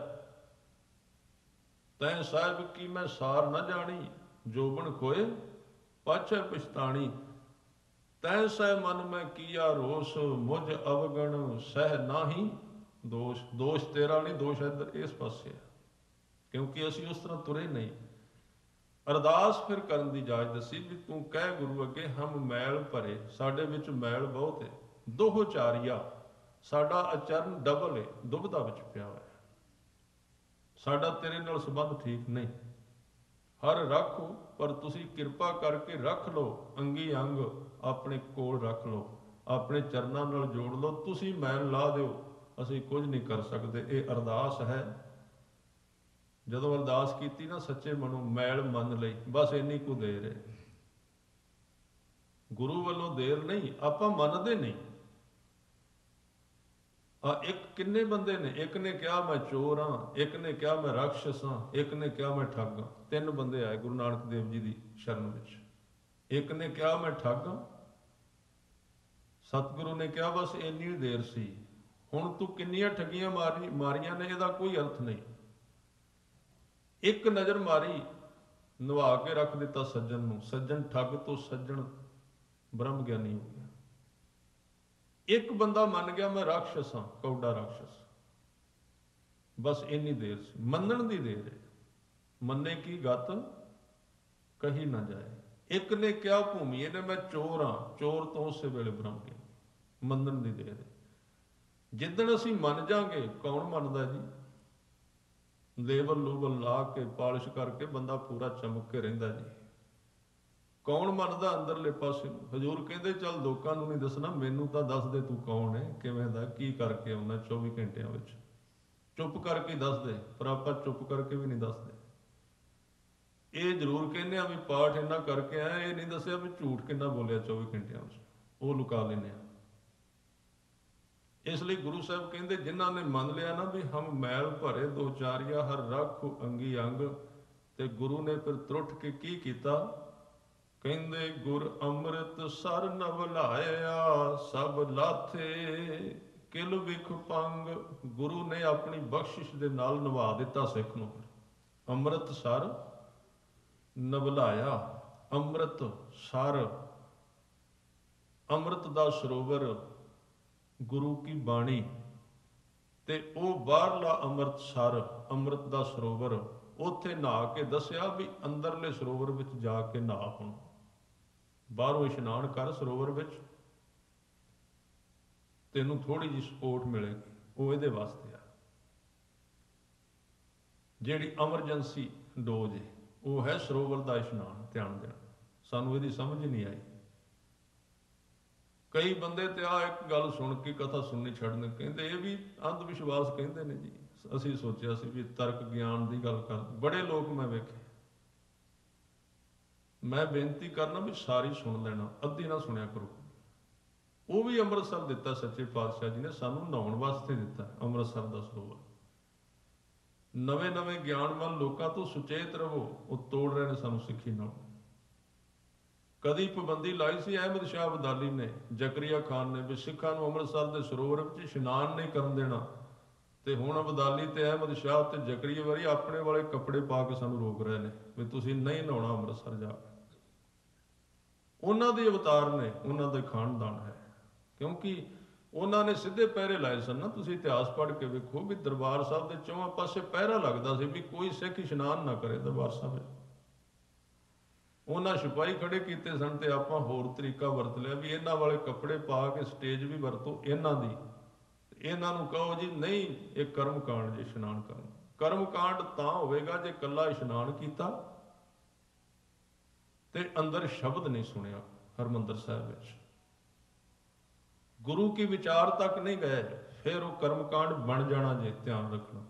ਤੈਂ ਸਾਹਿਬ ਕੀ ਮੈਂ ਸਾਰ ਨਾ ਜਾਣੀ, ਜੋਬਨ ਖੋਏ ਪਾਛੈ ਪਛਤਾਣੀ। ਤੈਂ ਸਹਿ ਮਨ ਮੈਂ ਕੀਆ ਰੋਸ, ਮੁਝ ਅਵਗਣ ਸਹਿ ਨਾਹੀ ਦੋਸ਼। ਦੋਸ਼ ਤੇਰਾ ਨਹੀਂ, ਦੋਸ਼ ਇੱਧਰ ਇਸ ਪਾਸੇ ਹੈ, ਕਿਉਂਕਿ ਅਸੀਂ ਉਸ ਤਰ੍ਹਾਂ ਤੁਰੇ ਨਹੀਂ। ਅਰਦਾਸ ਫਿਰ ਕਰਨ ਦੀ ਇਜਾਜ਼ਤ ਦੱਸੀ ਵੀ ਤੂੰ ਕਹਿ ਗੁਰੂ ਅੱਗੇ ਹਮ ਮੈਲ ਭਰੇ, ਸਾਡੇ ਵਿੱਚ ਮੈਲ ਬਹੁਤ ਹੈ। ਦੋਹ ਚਾਰੀਆ, ਸਾਡਾ ਆਚਰਨ ਡਬਲ ਹੈ, ਦੁਬਦਾ ਵਿੱਚ ਪਿਆ ਹੋਇਆ। ਸਾਡਾ ਤੇਰੇ ਨਾਲ ਸੰਬੰਧ ਠੀਕ ਨਹੀਂ। ਹਰ ਰੱਖੋ, ਪਰ ਤੁਸੀਂ ਕਿਰਪਾ ਕਰਕੇ ਰੱਖ ਲਓ, ਅੰਗੀ ਅੰਗ ਆਪਣੇ ਕੋਲ ਰੱਖ ਲਓ, ਆਪਣੇ ਚਰਨਾਂ ਨਾਲ ਜੋੜ ਲਓ। ਤੁਸੀਂ ਮੈਲ ਲਾ ਦਿਓ, ਅਸੀਂ ਕੁਝ ਨਹੀਂ ਕਰ ਸਕਦੇ। ਇਹ ਅਰਦਾਸ ਹੈ। ਜਦੋਂ ਅਰਦਾਸ ਕੀਤੀ ਨਾ ਸੱਚੇ ਮਨੋਂ, ਮੈਲ ਮੰਨ ਲਈ, ਬਸ ਇੰਨੀ ਕੁ ਦੇਰ ਹੈ। ਗੁਰੂ ਵੱਲੋਂ ਦੇਰ ਨਹੀਂ, ਆਪਾਂ ਮੰਨਦੇ ਨਹੀਂ। ਆ ਇੱਕ ਕਿੰਨੇ ਬੰਦੇ ਨੇ, ਇੱਕ ਨੇ ਕਿਹਾ ਮੈਂ ਚੋਰ ਹਾਂ, ਇੱਕ ਨੇ ਕਿਹਾ ਮੈਂ ਰਾਖਸ਼ ਹਾਂ, ਇੱਕ ਨੇ ਕਿਹਾ ਮੈਂ ਠੱਗ ਹਾਂ। ਤਿੰਨ ਬੰਦੇ ਆਏ ਗੁਰੂ ਨਾਨਕ ਦੇਵ ਜੀ ਦੀ ਸ਼ਰਨ ਵਿੱਚ। ਇੱਕ ਨੇ ਕਿਹਾ ਮੈਂ ਠੱਗ ਹਾਂ, ਸਤਿਗੁਰੂ ਨੇ ਕਿਹਾ ਬਸ ਇੰਨੀ ਦੇਰ ਸੀ, ਹੁਣ ਤੂੰ ਕਿੰਨੀਆਂ ਠੱਗੀਆਂ ਮਾਰੀ ਮਾਰੀਆਂ ਨੇ, ਇਹਦਾ ਕੋਈ ਅਰਥ ਨਹੀਂ। ਇੱਕ ਨਜ਼ਰ ਮਾਰੀ, ਨਵਾ ਕੇ ਰੱਖ ਦਿੱਤਾ ਸੱਜਣ ਨੂੰ। ਸੱਜਣ ਠੱਗ ਤੋਂ ਸੱਜਣ ਬ੍ਰਹਮ ਗਿਆਨੀ ਹੋ ਗਿਆ। ਇੱਕ ਬੰਦਾ ਮੰਨ ਗਿਆ ਮੈਂ ਰਾਖਸ਼ ਹਾਂ, ਕੌਡਾ ਰਾਖਸ਼। ਬਸ ਇੰਨੀ ਦੇਰ ਸੀ, ਮੰਨਣ ਦੀ ਦੇਰ ਹੈ। ਮੰਨੇ ਕੀ ਗਤ ਕਹੀ ਨਾ ਜਾਏ। ਇੱਕ ਨੇ ਕਿਹਾ ਭੂਮੀਏ ਨੇ ਮੈਂ ਚੋਰ ਹਾਂ, ਚੋਰ ਤੋਂ ਉਸੇ ਵੇਲੇ ਬ੍ਰਹਮ ਗਿਆਨੀ। ਮੰਨਣ ਦੀ ਦੇਰ ਹੈ। ਜਿੱਦਣ ਅਸੀਂ ਮੰਨ ਜਾਾਂਗੇ, ਕੌਣ ਮੰਨਦਾ ਜੀ? ਲੇਬਲ ਲੂਬਲ ਲਾ ਕੇ ਪਾਲਿਸ਼ ਕਰਕੇ ਬੰਦਾ ਪੂਰਾ ਚਮਕ ਕੇ ਰਹਿੰਦਾ ਜੀ। ਕੌਣ ਮੰਨਦਾ ਅੰਦਰਲੇ ਪਾਸੇ ਨੂੰ? ਹਜ਼ੂਰ ਕਹਿੰਦੇ ਚੱਲ ਲੋਕਾਂ ਨੂੰ ਨਹੀਂ ਦੱਸਣਾ, ਮੈਨੂੰ ਤਾਂ ਦੱਸ ਦੇ ਤੂੰ ਕੌਣ ਹੈ, ਕਿਵੇਂ ਦਾ, ਕੀ ਕਰਕੇ ਆਉਣਾ ਚੌਵੀ ਘੰਟਿਆਂ ਵਿੱਚ। ਚੁੱਪ ਕਰਕੇ ਦੱਸ ਦੇ, ਪਰ ਆਪਾਂ ਚੁੱਪ ਕਰਕੇ ਵੀ ਨਹੀਂ ਦੱਸਦੇ। ਇਹ ਜ਼ਰੂਰ ਕਹਿੰਦੇ ਆ ਵੀ ਪਾਠ ਇੰਨਾ ਕਰਕੇ ਆਇਆ, ਇਹ ਨਹੀਂ ਦੱਸਿਆ ਵੀ ਝੂਠ ਕਿੰਨਾ ਬੋਲਿਆ ਚੌਵੀ ਘੰਟਿਆਂ ਵਿੱਚ, ਉਹ ਲੁਕਾ ਲੈਂਦੇ ਆ। ਇਸ ਲਈ ਗੁਰੂ ਸਾਹਿਬ ਕਹਿੰਦੇ ਜਿਨ੍ਹਾਂ ਨੇ ਮੰਨ ਲਿਆ ਨਾ ਵੀ ਹਮ ਮੈਲ ਭਰੇ ਦੋ ਚਾਰਿਆ ਹਰ ਰਾਖੋ ਅੰਗੀ ਅੰਗ, ਤੇ ਗੁਰੂ ਨੇ ਫਿਰ ਤਰੁੱਠ ਕੇ ਕੀ ਕੀਤਾ? ਕਹਿੰਦੇ ਗੁਰ ਅੰਮ੍ਰਿਤ ਸਰ ਨਵਲਾਇਆ ਸਭ ਲਾਥੇ ਕਿਲ ਵਿਖ ਪੰਗ। ਗੁਰੂ ਨੇ ਆਪਣੀ ਬਖਸ਼ਿਸ਼ ਦੇ ਨਾਲ ਨਿਭਾ ਦਿੱਤਾ ਸਿੱਖ ਨੂੰ। ਅੰਮ੍ਰਿਤ ਸਰ ਨਵਲਾਇਆ, ਅੰਮ੍ਰਿਤ ਸਰ, ਅੰਮ੍ਰਿਤ ਦਾ ਸਰੋਵਰ ਗੁਰੂ ਕੀ ਬਾਣੀ, ਤੇ ਉਹ ਬਾਹਰਲਾ ਅੰਮ੍ਰਿਤਸਰ, ਅੰਮ੍ਰਿਤ ਦਾ ਸਰੋਵਰ, ਉੱਥੇ ਨਹਾ ਕੇ ਦੱਸਿਆ ਵੀ ਅੰਦਰਲੇ ਸਰੋਵਰ ਵਿੱਚ ਜਾ ਕੇ ਨਹਾ। ਹੁਣ ਬਾਹਰੋਂ ਇਸ਼ਨਾਨ ਕਰ ਸਰੋਵਰ ਵਿੱਚ, ਤੈਨੂੰ ਥੋੜੀ ਜਿਹੀ ਸਪੋਰਟ ਮਿਲੇਗੀ। ਉਹ ਇਹਦੇ ਵਾਸਤੇ ਆ, ਜਿਹੜੀ ਐਮਰਜੈਂਸੀ ਡੋਜ਼ ਹੈ ਉਹ ਹੈ ਸਰੋਵਰ ਦਾ ਇਸ਼ਨਾਨ। ਧਿਆਨ ਦੇਣਾ, ਸਾਨੂੰ ਇਹਦੀ ਸਮਝ ਨਹੀਂ ਆਈ। ਕਈ ਬੰਦੇ ਤੇ ਆ ਇੱਕ ਗੱਲ ਸੁਣ ਕੇ ਕਥਾ ਸੁਣਨੀ ਛੱਡਣ, ਕਹਿੰਦੇ ਇਹ ਵੀ ਅੰਧ ਵਿਸ਼ਵਾਸ ਕਹਿੰਦੇ ਨੇ ਜੀ। ਅਸੀਂ ਸੋਚਿਆ ਸੀ ਵੀ ਤਰਕ ਗਿਆਨ ਦੀ ਗੱਲ ਕਰ, ਬੜੇ ਲੋਕ ਮੈਂ ਵੇਖੇ। ਮੈਂ ਬੇਨਤੀ ਕਰਨਾ ਵੀ ਸਾਰੀ ਸੁਣ ਲੈਣਾ, ਅੱਧੀ ਨਾ ਸੁਣਿਆ ਕਰੋ। ਉਹ ਵੀ ਅੰਮ੍ਰਿਤਸਰ ਦਿੱਤਾ ਸੱਚੇ ਪਾਤਸ਼ਾਹ ਜੀ ਨੇ ਸਾਨੂੰ, ਨਹਾਉਣ ਵਾਸਤੇ ਦਿੱਤਾ ਅੰਮ੍ਰਿਤਸਰ ਦਾ ਸਰੋਵਰ। ਨਵੇਂ ਨਵੇਂ ਗਿਆਨਵਾਨ ਲੋਕਾਂ ਤੋਂ ਸੁਚੇਤ ਰਹੋ, ਉਹ ਤੋੜ ਰਹੇ ਨੇ ਸਾਨੂੰ ਸਿੱਖੀ ਨਾਲ। ਕਦੀ ਪਾਬੰਦੀ ਲਾਈ ਸੀ ਅਹਿਮਦ ਸ਼ਾਹ ਅਬਦਾਲੀ ਨੇ, ਜ਼ਕਰੀਆ ਖਾਨ ਨੇ, ਵੀ ਸਿੱਖਾਂ ਨੂੰ ਅੰਮ੍ਰਿਤਸਰ ਦੇ ਸਰੋਵਰ ਵਿੱਚ ਇਸ਼ਨਾਨ ਨਹੀਂ ਕਰਨ ਦੇਣਾ, ਤੇ ਹੁਣ ਅਬਦਾਲੀ ਤੇ ਅਹਿਮਦ ਸ਼ਾਹ ਤੇ ਜ਼ਕਰੀਆ ਵਾਰੀ ਆਪਣੇ ਵਾਲੇ ਕੱਪੜੇ ਪਾ ਕੇ ਸਾਨੂੰ ਰੋਕ ਰਹੇ ਨੇ ਵੀ ਤੁਸੀਂ ਨਹੀਂ ਨਹਾਉਣਾ ਅੰਮ੍ਰਿਤਸਰ ਜਾ ਕੇ। ਉਹਨਾਂ ਦੇ ਅਵਤਾਰ ਨੇ, ਉਹਨਾਂ ਦਾ ਖਾਨਦਾਨ ਹੈ, ਕਿਉਂਕਿ ਉਹਨਾਂ ਨੇ ਸਿੱਧੇ ਪਹਿਰੇ ਲਾਏ ਸਨ ਨਾ। ਤੁਸੀਂ ਇਤਿਹਾਸ ਪੜ੍ਹ ਕੇ ਵੇਖੋ ਵੀ ਦਰਬਾਰ ਸਾਹਿਬ ਦੇ ਚੌਹਾਂ ਪਾਸੇ ਪਹਿਰਾ ਲੱਗਦਾ ਸੀ ਵੀ ਕੋਈ ਸਿੱਖ ਇਸ਼ਨਾਨ ਨਾ ਕਰੇ ਦਰਬਾਰ ਸਾਹਿਬ ਵਿੱਚ। ਉਹਨਾਂ ਸਿਪਾਹੀ ਖੜੇ ਕੀਤੇ ਸਨ ਤੇ ਆਪਾਂ ਹੋਰ ਤਰੀਕਾ ਵਰਤ ਲਿਆ ਵੀ ਇਹਨਾਂ ਵਾਲੇ ਕੱਪੜੇ ਪਾ ਕੇ ਸਟੇਜ ਵੀ ਵਰਤੋ ਇਹਨਾਂ ਦੀ, ਇਹਨਾਂ ਨੂੰ ਕਹੋ ਜੀ ਨਹੀਂ ਇਹ ਕਰਮ ਕਾਂਡ ਜੇ ਇਸ਼ਨਾਨ ਕਰਨ। ਕਰਮ ਕਾਂਡ ਤਾਂ ਹੋਵੇਗਾ ਜੇ ਇਕੱਲਾ ਇਸ਼ਨਾਨ ਕੀਤਾ ਤੇ ਅੰਦਰ ਸ਼ਬਦ ਨਹੀਂ ਸੁਣਿਆ ਹਰਿਮੰਦਰ ਸਾਹਿਬ ਵਿੱਚ, ਗੁਰੂ ਕੀ ਵਿਚਾਰ ਤੱਕ ਨਹੀਂ ਗਏ, ਫਿਰ ਉਹ ਕਰਮ ਕਾਂਡ ਬਣ ਜਾਣਾ ਜੇ। ਧਿਆਨ ਰੱਖਣਾ,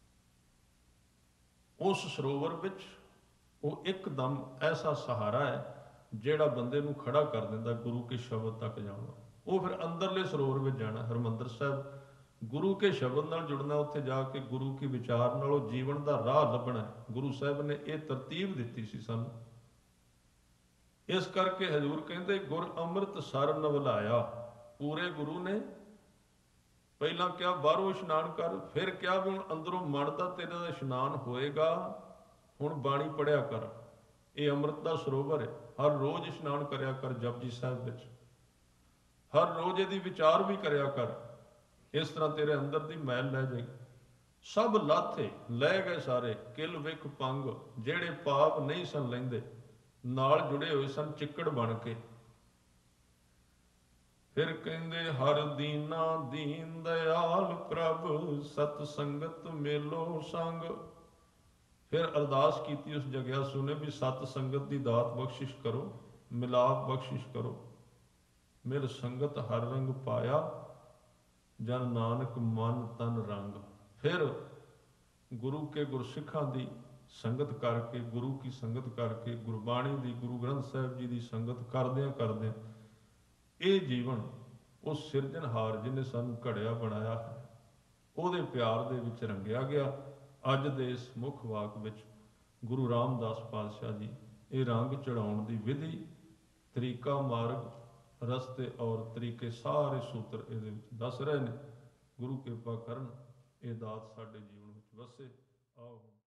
ਉਸ ਸਰੋਵਰ ਵਿੱਚ ਉਹ ਇੱਕਦਮ ਐਸਾ ਸਹਾਰਾ ਹੈ ਜਿਹੜਾ ਬੰਦੇ ਨੂੰ ਖੜਾ ਕਰ ਦਿੰਦਾ ਗੁਰੂ ਕੇ ਸ਼ਬਦ ਤੱਕ ਜਾਣਾ। ਉਹ ਫਿਰ ਅੰਦਰਲੇ ਸਰੋਵਰ ਵਿੱਚ ਜਾਣਾ, ਹਰਿਮੰਦਰ ਸਾਹਿਬ, ਗੁਰੂ ਕੇ ਸ਼ਬਦ ਨਾਲ ਜੁੜਨਾ। ਉੱਥੇ ਜਾ ਕੇ ਗੁਰੂ ਕੀ ਵਿਚਾਰ ਨਾਲ ਉਹ ਜੀਵਨ ਦਾ ਰਾਹ ਲੱਭਣਾ। ਗੁਰੂ ਸਾਹਿਬ ਨੇ ਇਹ ਤਰਤੀਬ ਦਿੱਤੀ ਸੀ ਸਾਨੂੰ। ਇਸ ਕਰਕੇ ਹਜ਼ੂਰ ਕਹਿੰਦੇ ਗੁਰ ਅੰਮ੍ਰਿਤ ਸਰ ਨਵਲਾਇਆ। ਪੂਰੇ ਗੁਰੂ ਨੇ ਪਹਿਲਾਂ ਕਿਹਾ ਬਾਹਰੋਂ ਇਸ਼ਨਾਨ ਕਰ, ਫਿਰ ਕਿਹਾ ਵੀ ਹੁਣ ਅੰਦਰੋਂ ਮਨ ਦਾ ਤੇਰੇ ਦਾ ਇਸ਼ਨਾਨ ਹੋਏਗਾ, ਹੁਣ ਬਾਣੀ ਪੜ੍ਹਿਆ ਕਰ। ਇਹ ਅੰਮ੍ਰਿਤ ਦਾ ਸਰੋਵਰ ਹੈ, ਹਰ ਰੋਜ਼ ਇਸ਼ਨਾਨ ਕਰਿਆ ਕਰ ਜਪਜੀ ਸਾਹਿਬ ਵਿੱਚ, ਹਰ ਰੋਜ਼ ਇਹਦੀ ਵਿਚਾਰ ਵੀ ਕਰਿਆ ਕਰ। ਇਸ ਤਰ੍ਹਾਂ ਤੇਰੇ ਅੰਦਰ ਦੀ ਮੈਲ ਲੈ ਜਾਏਗੀ। ਸਭ ਲਾਥੇ ਲੈ ਗਏ ਸਾਰੇ, ਕਿਲ ਵਿਖ ਪੰਗ, ਜਿਹੜੇ ਪਾਪ ਨਹੀਂ ਸਨ ਲੈਂਦੇ, ਨਾਲ ਜੁੜੇ ਹੋਏ ਸਨ ਚਿੱਕੜ ਬਣ ਕੇ। ਫਿਰ ਕਹਿੰਦੇ ਹਰ ਦੀਨਾ ਦੀਨ ਦਇਆਲ ਪ੍ਰਭ, ਸਤ ਸੰਗਤ ਮੇਲੋ ਸੰਗ। ਫਿਰ ਅਰਦਾਸ ਕੀਤੀ ਉਸ ਜਗਿਆਸੂ ਨੇ ਵੀ ਸਤ ਸੰਗਤ ਦੀ ਦਾਤ ਬਖਸ਼ਿਸ਼ ਕਰੋ, ਮਿਲਾਪ ਬਖਸ਼ਿਸ਼ ਕਰੋ। ਮਿਲ ਸੰਗਤ ਹਰ ਰੰਗ ਪਾਇਆ, ਜਨ ਨਾਨਕ ਮਨ ਤਨ ਰੰਗ। ਫਿਰ ਗੁਰੂ ਕੇ ਗੁਰਸਿੱਖਾਂ ਦੀ ਸੰਗਤ ਕਰਕੇ, ਗੁਰੂ ਕੀ ਸੰਗਤ ਕਰਕੇ, ਗੁਰਬਾਣੀ ਦੀ, ਗੁਰੂ ਗ੍ਰੰਥ ਸਾਹਿਬ ਜੀ ਦੀ ਸੰਗਤ ਕਰਦਿਆਂ ਕਰਦਿਆਂ ਇਹ ਜੀਵਨ ਉਸ ਸਿਰਜਣਹਾਰ ਜਿਹਨੇ ਸਾਨੂੰ ਘੜਿਆ ਬਣਾਇਆ ਹੈ ਉਹਦੇ ਪਿਆਰ ਦੇ ਵਿੱਚ ਰੰਗਿਆ ਗਿਆ। ਅੱਜ ਦੇ ਇਸ ਮੁੱਖ ਵਾਕ ਵਿੱਚ ਗੁਰੂ ਰਾਮਦਾਸ ਪਾਤਸ਼ਾਹ ਜੀ ਇਹ ਰੰਗ ਚੜਾਉਣ ਦੀ ਵਿਧੀ, ਤਰੀਕਾ, ਮਾਰਗ, ਰਸਤੇ ਔਰ ਤਰੀਕੇ ਸਾਰੇ ਸੂਤਰ ਇਹਦੇ ਵਿੱਚ ਦੱਸ ਰਹੇ ਨੇ। ਗੁਰੂ ਕਿਰਪਾ ਕਰਨ ਇਹ ਦਾਤ ਸਾਡੇ ਜੀਵਨ ਵਿੱਚ ਵਸੇ। ਆਓ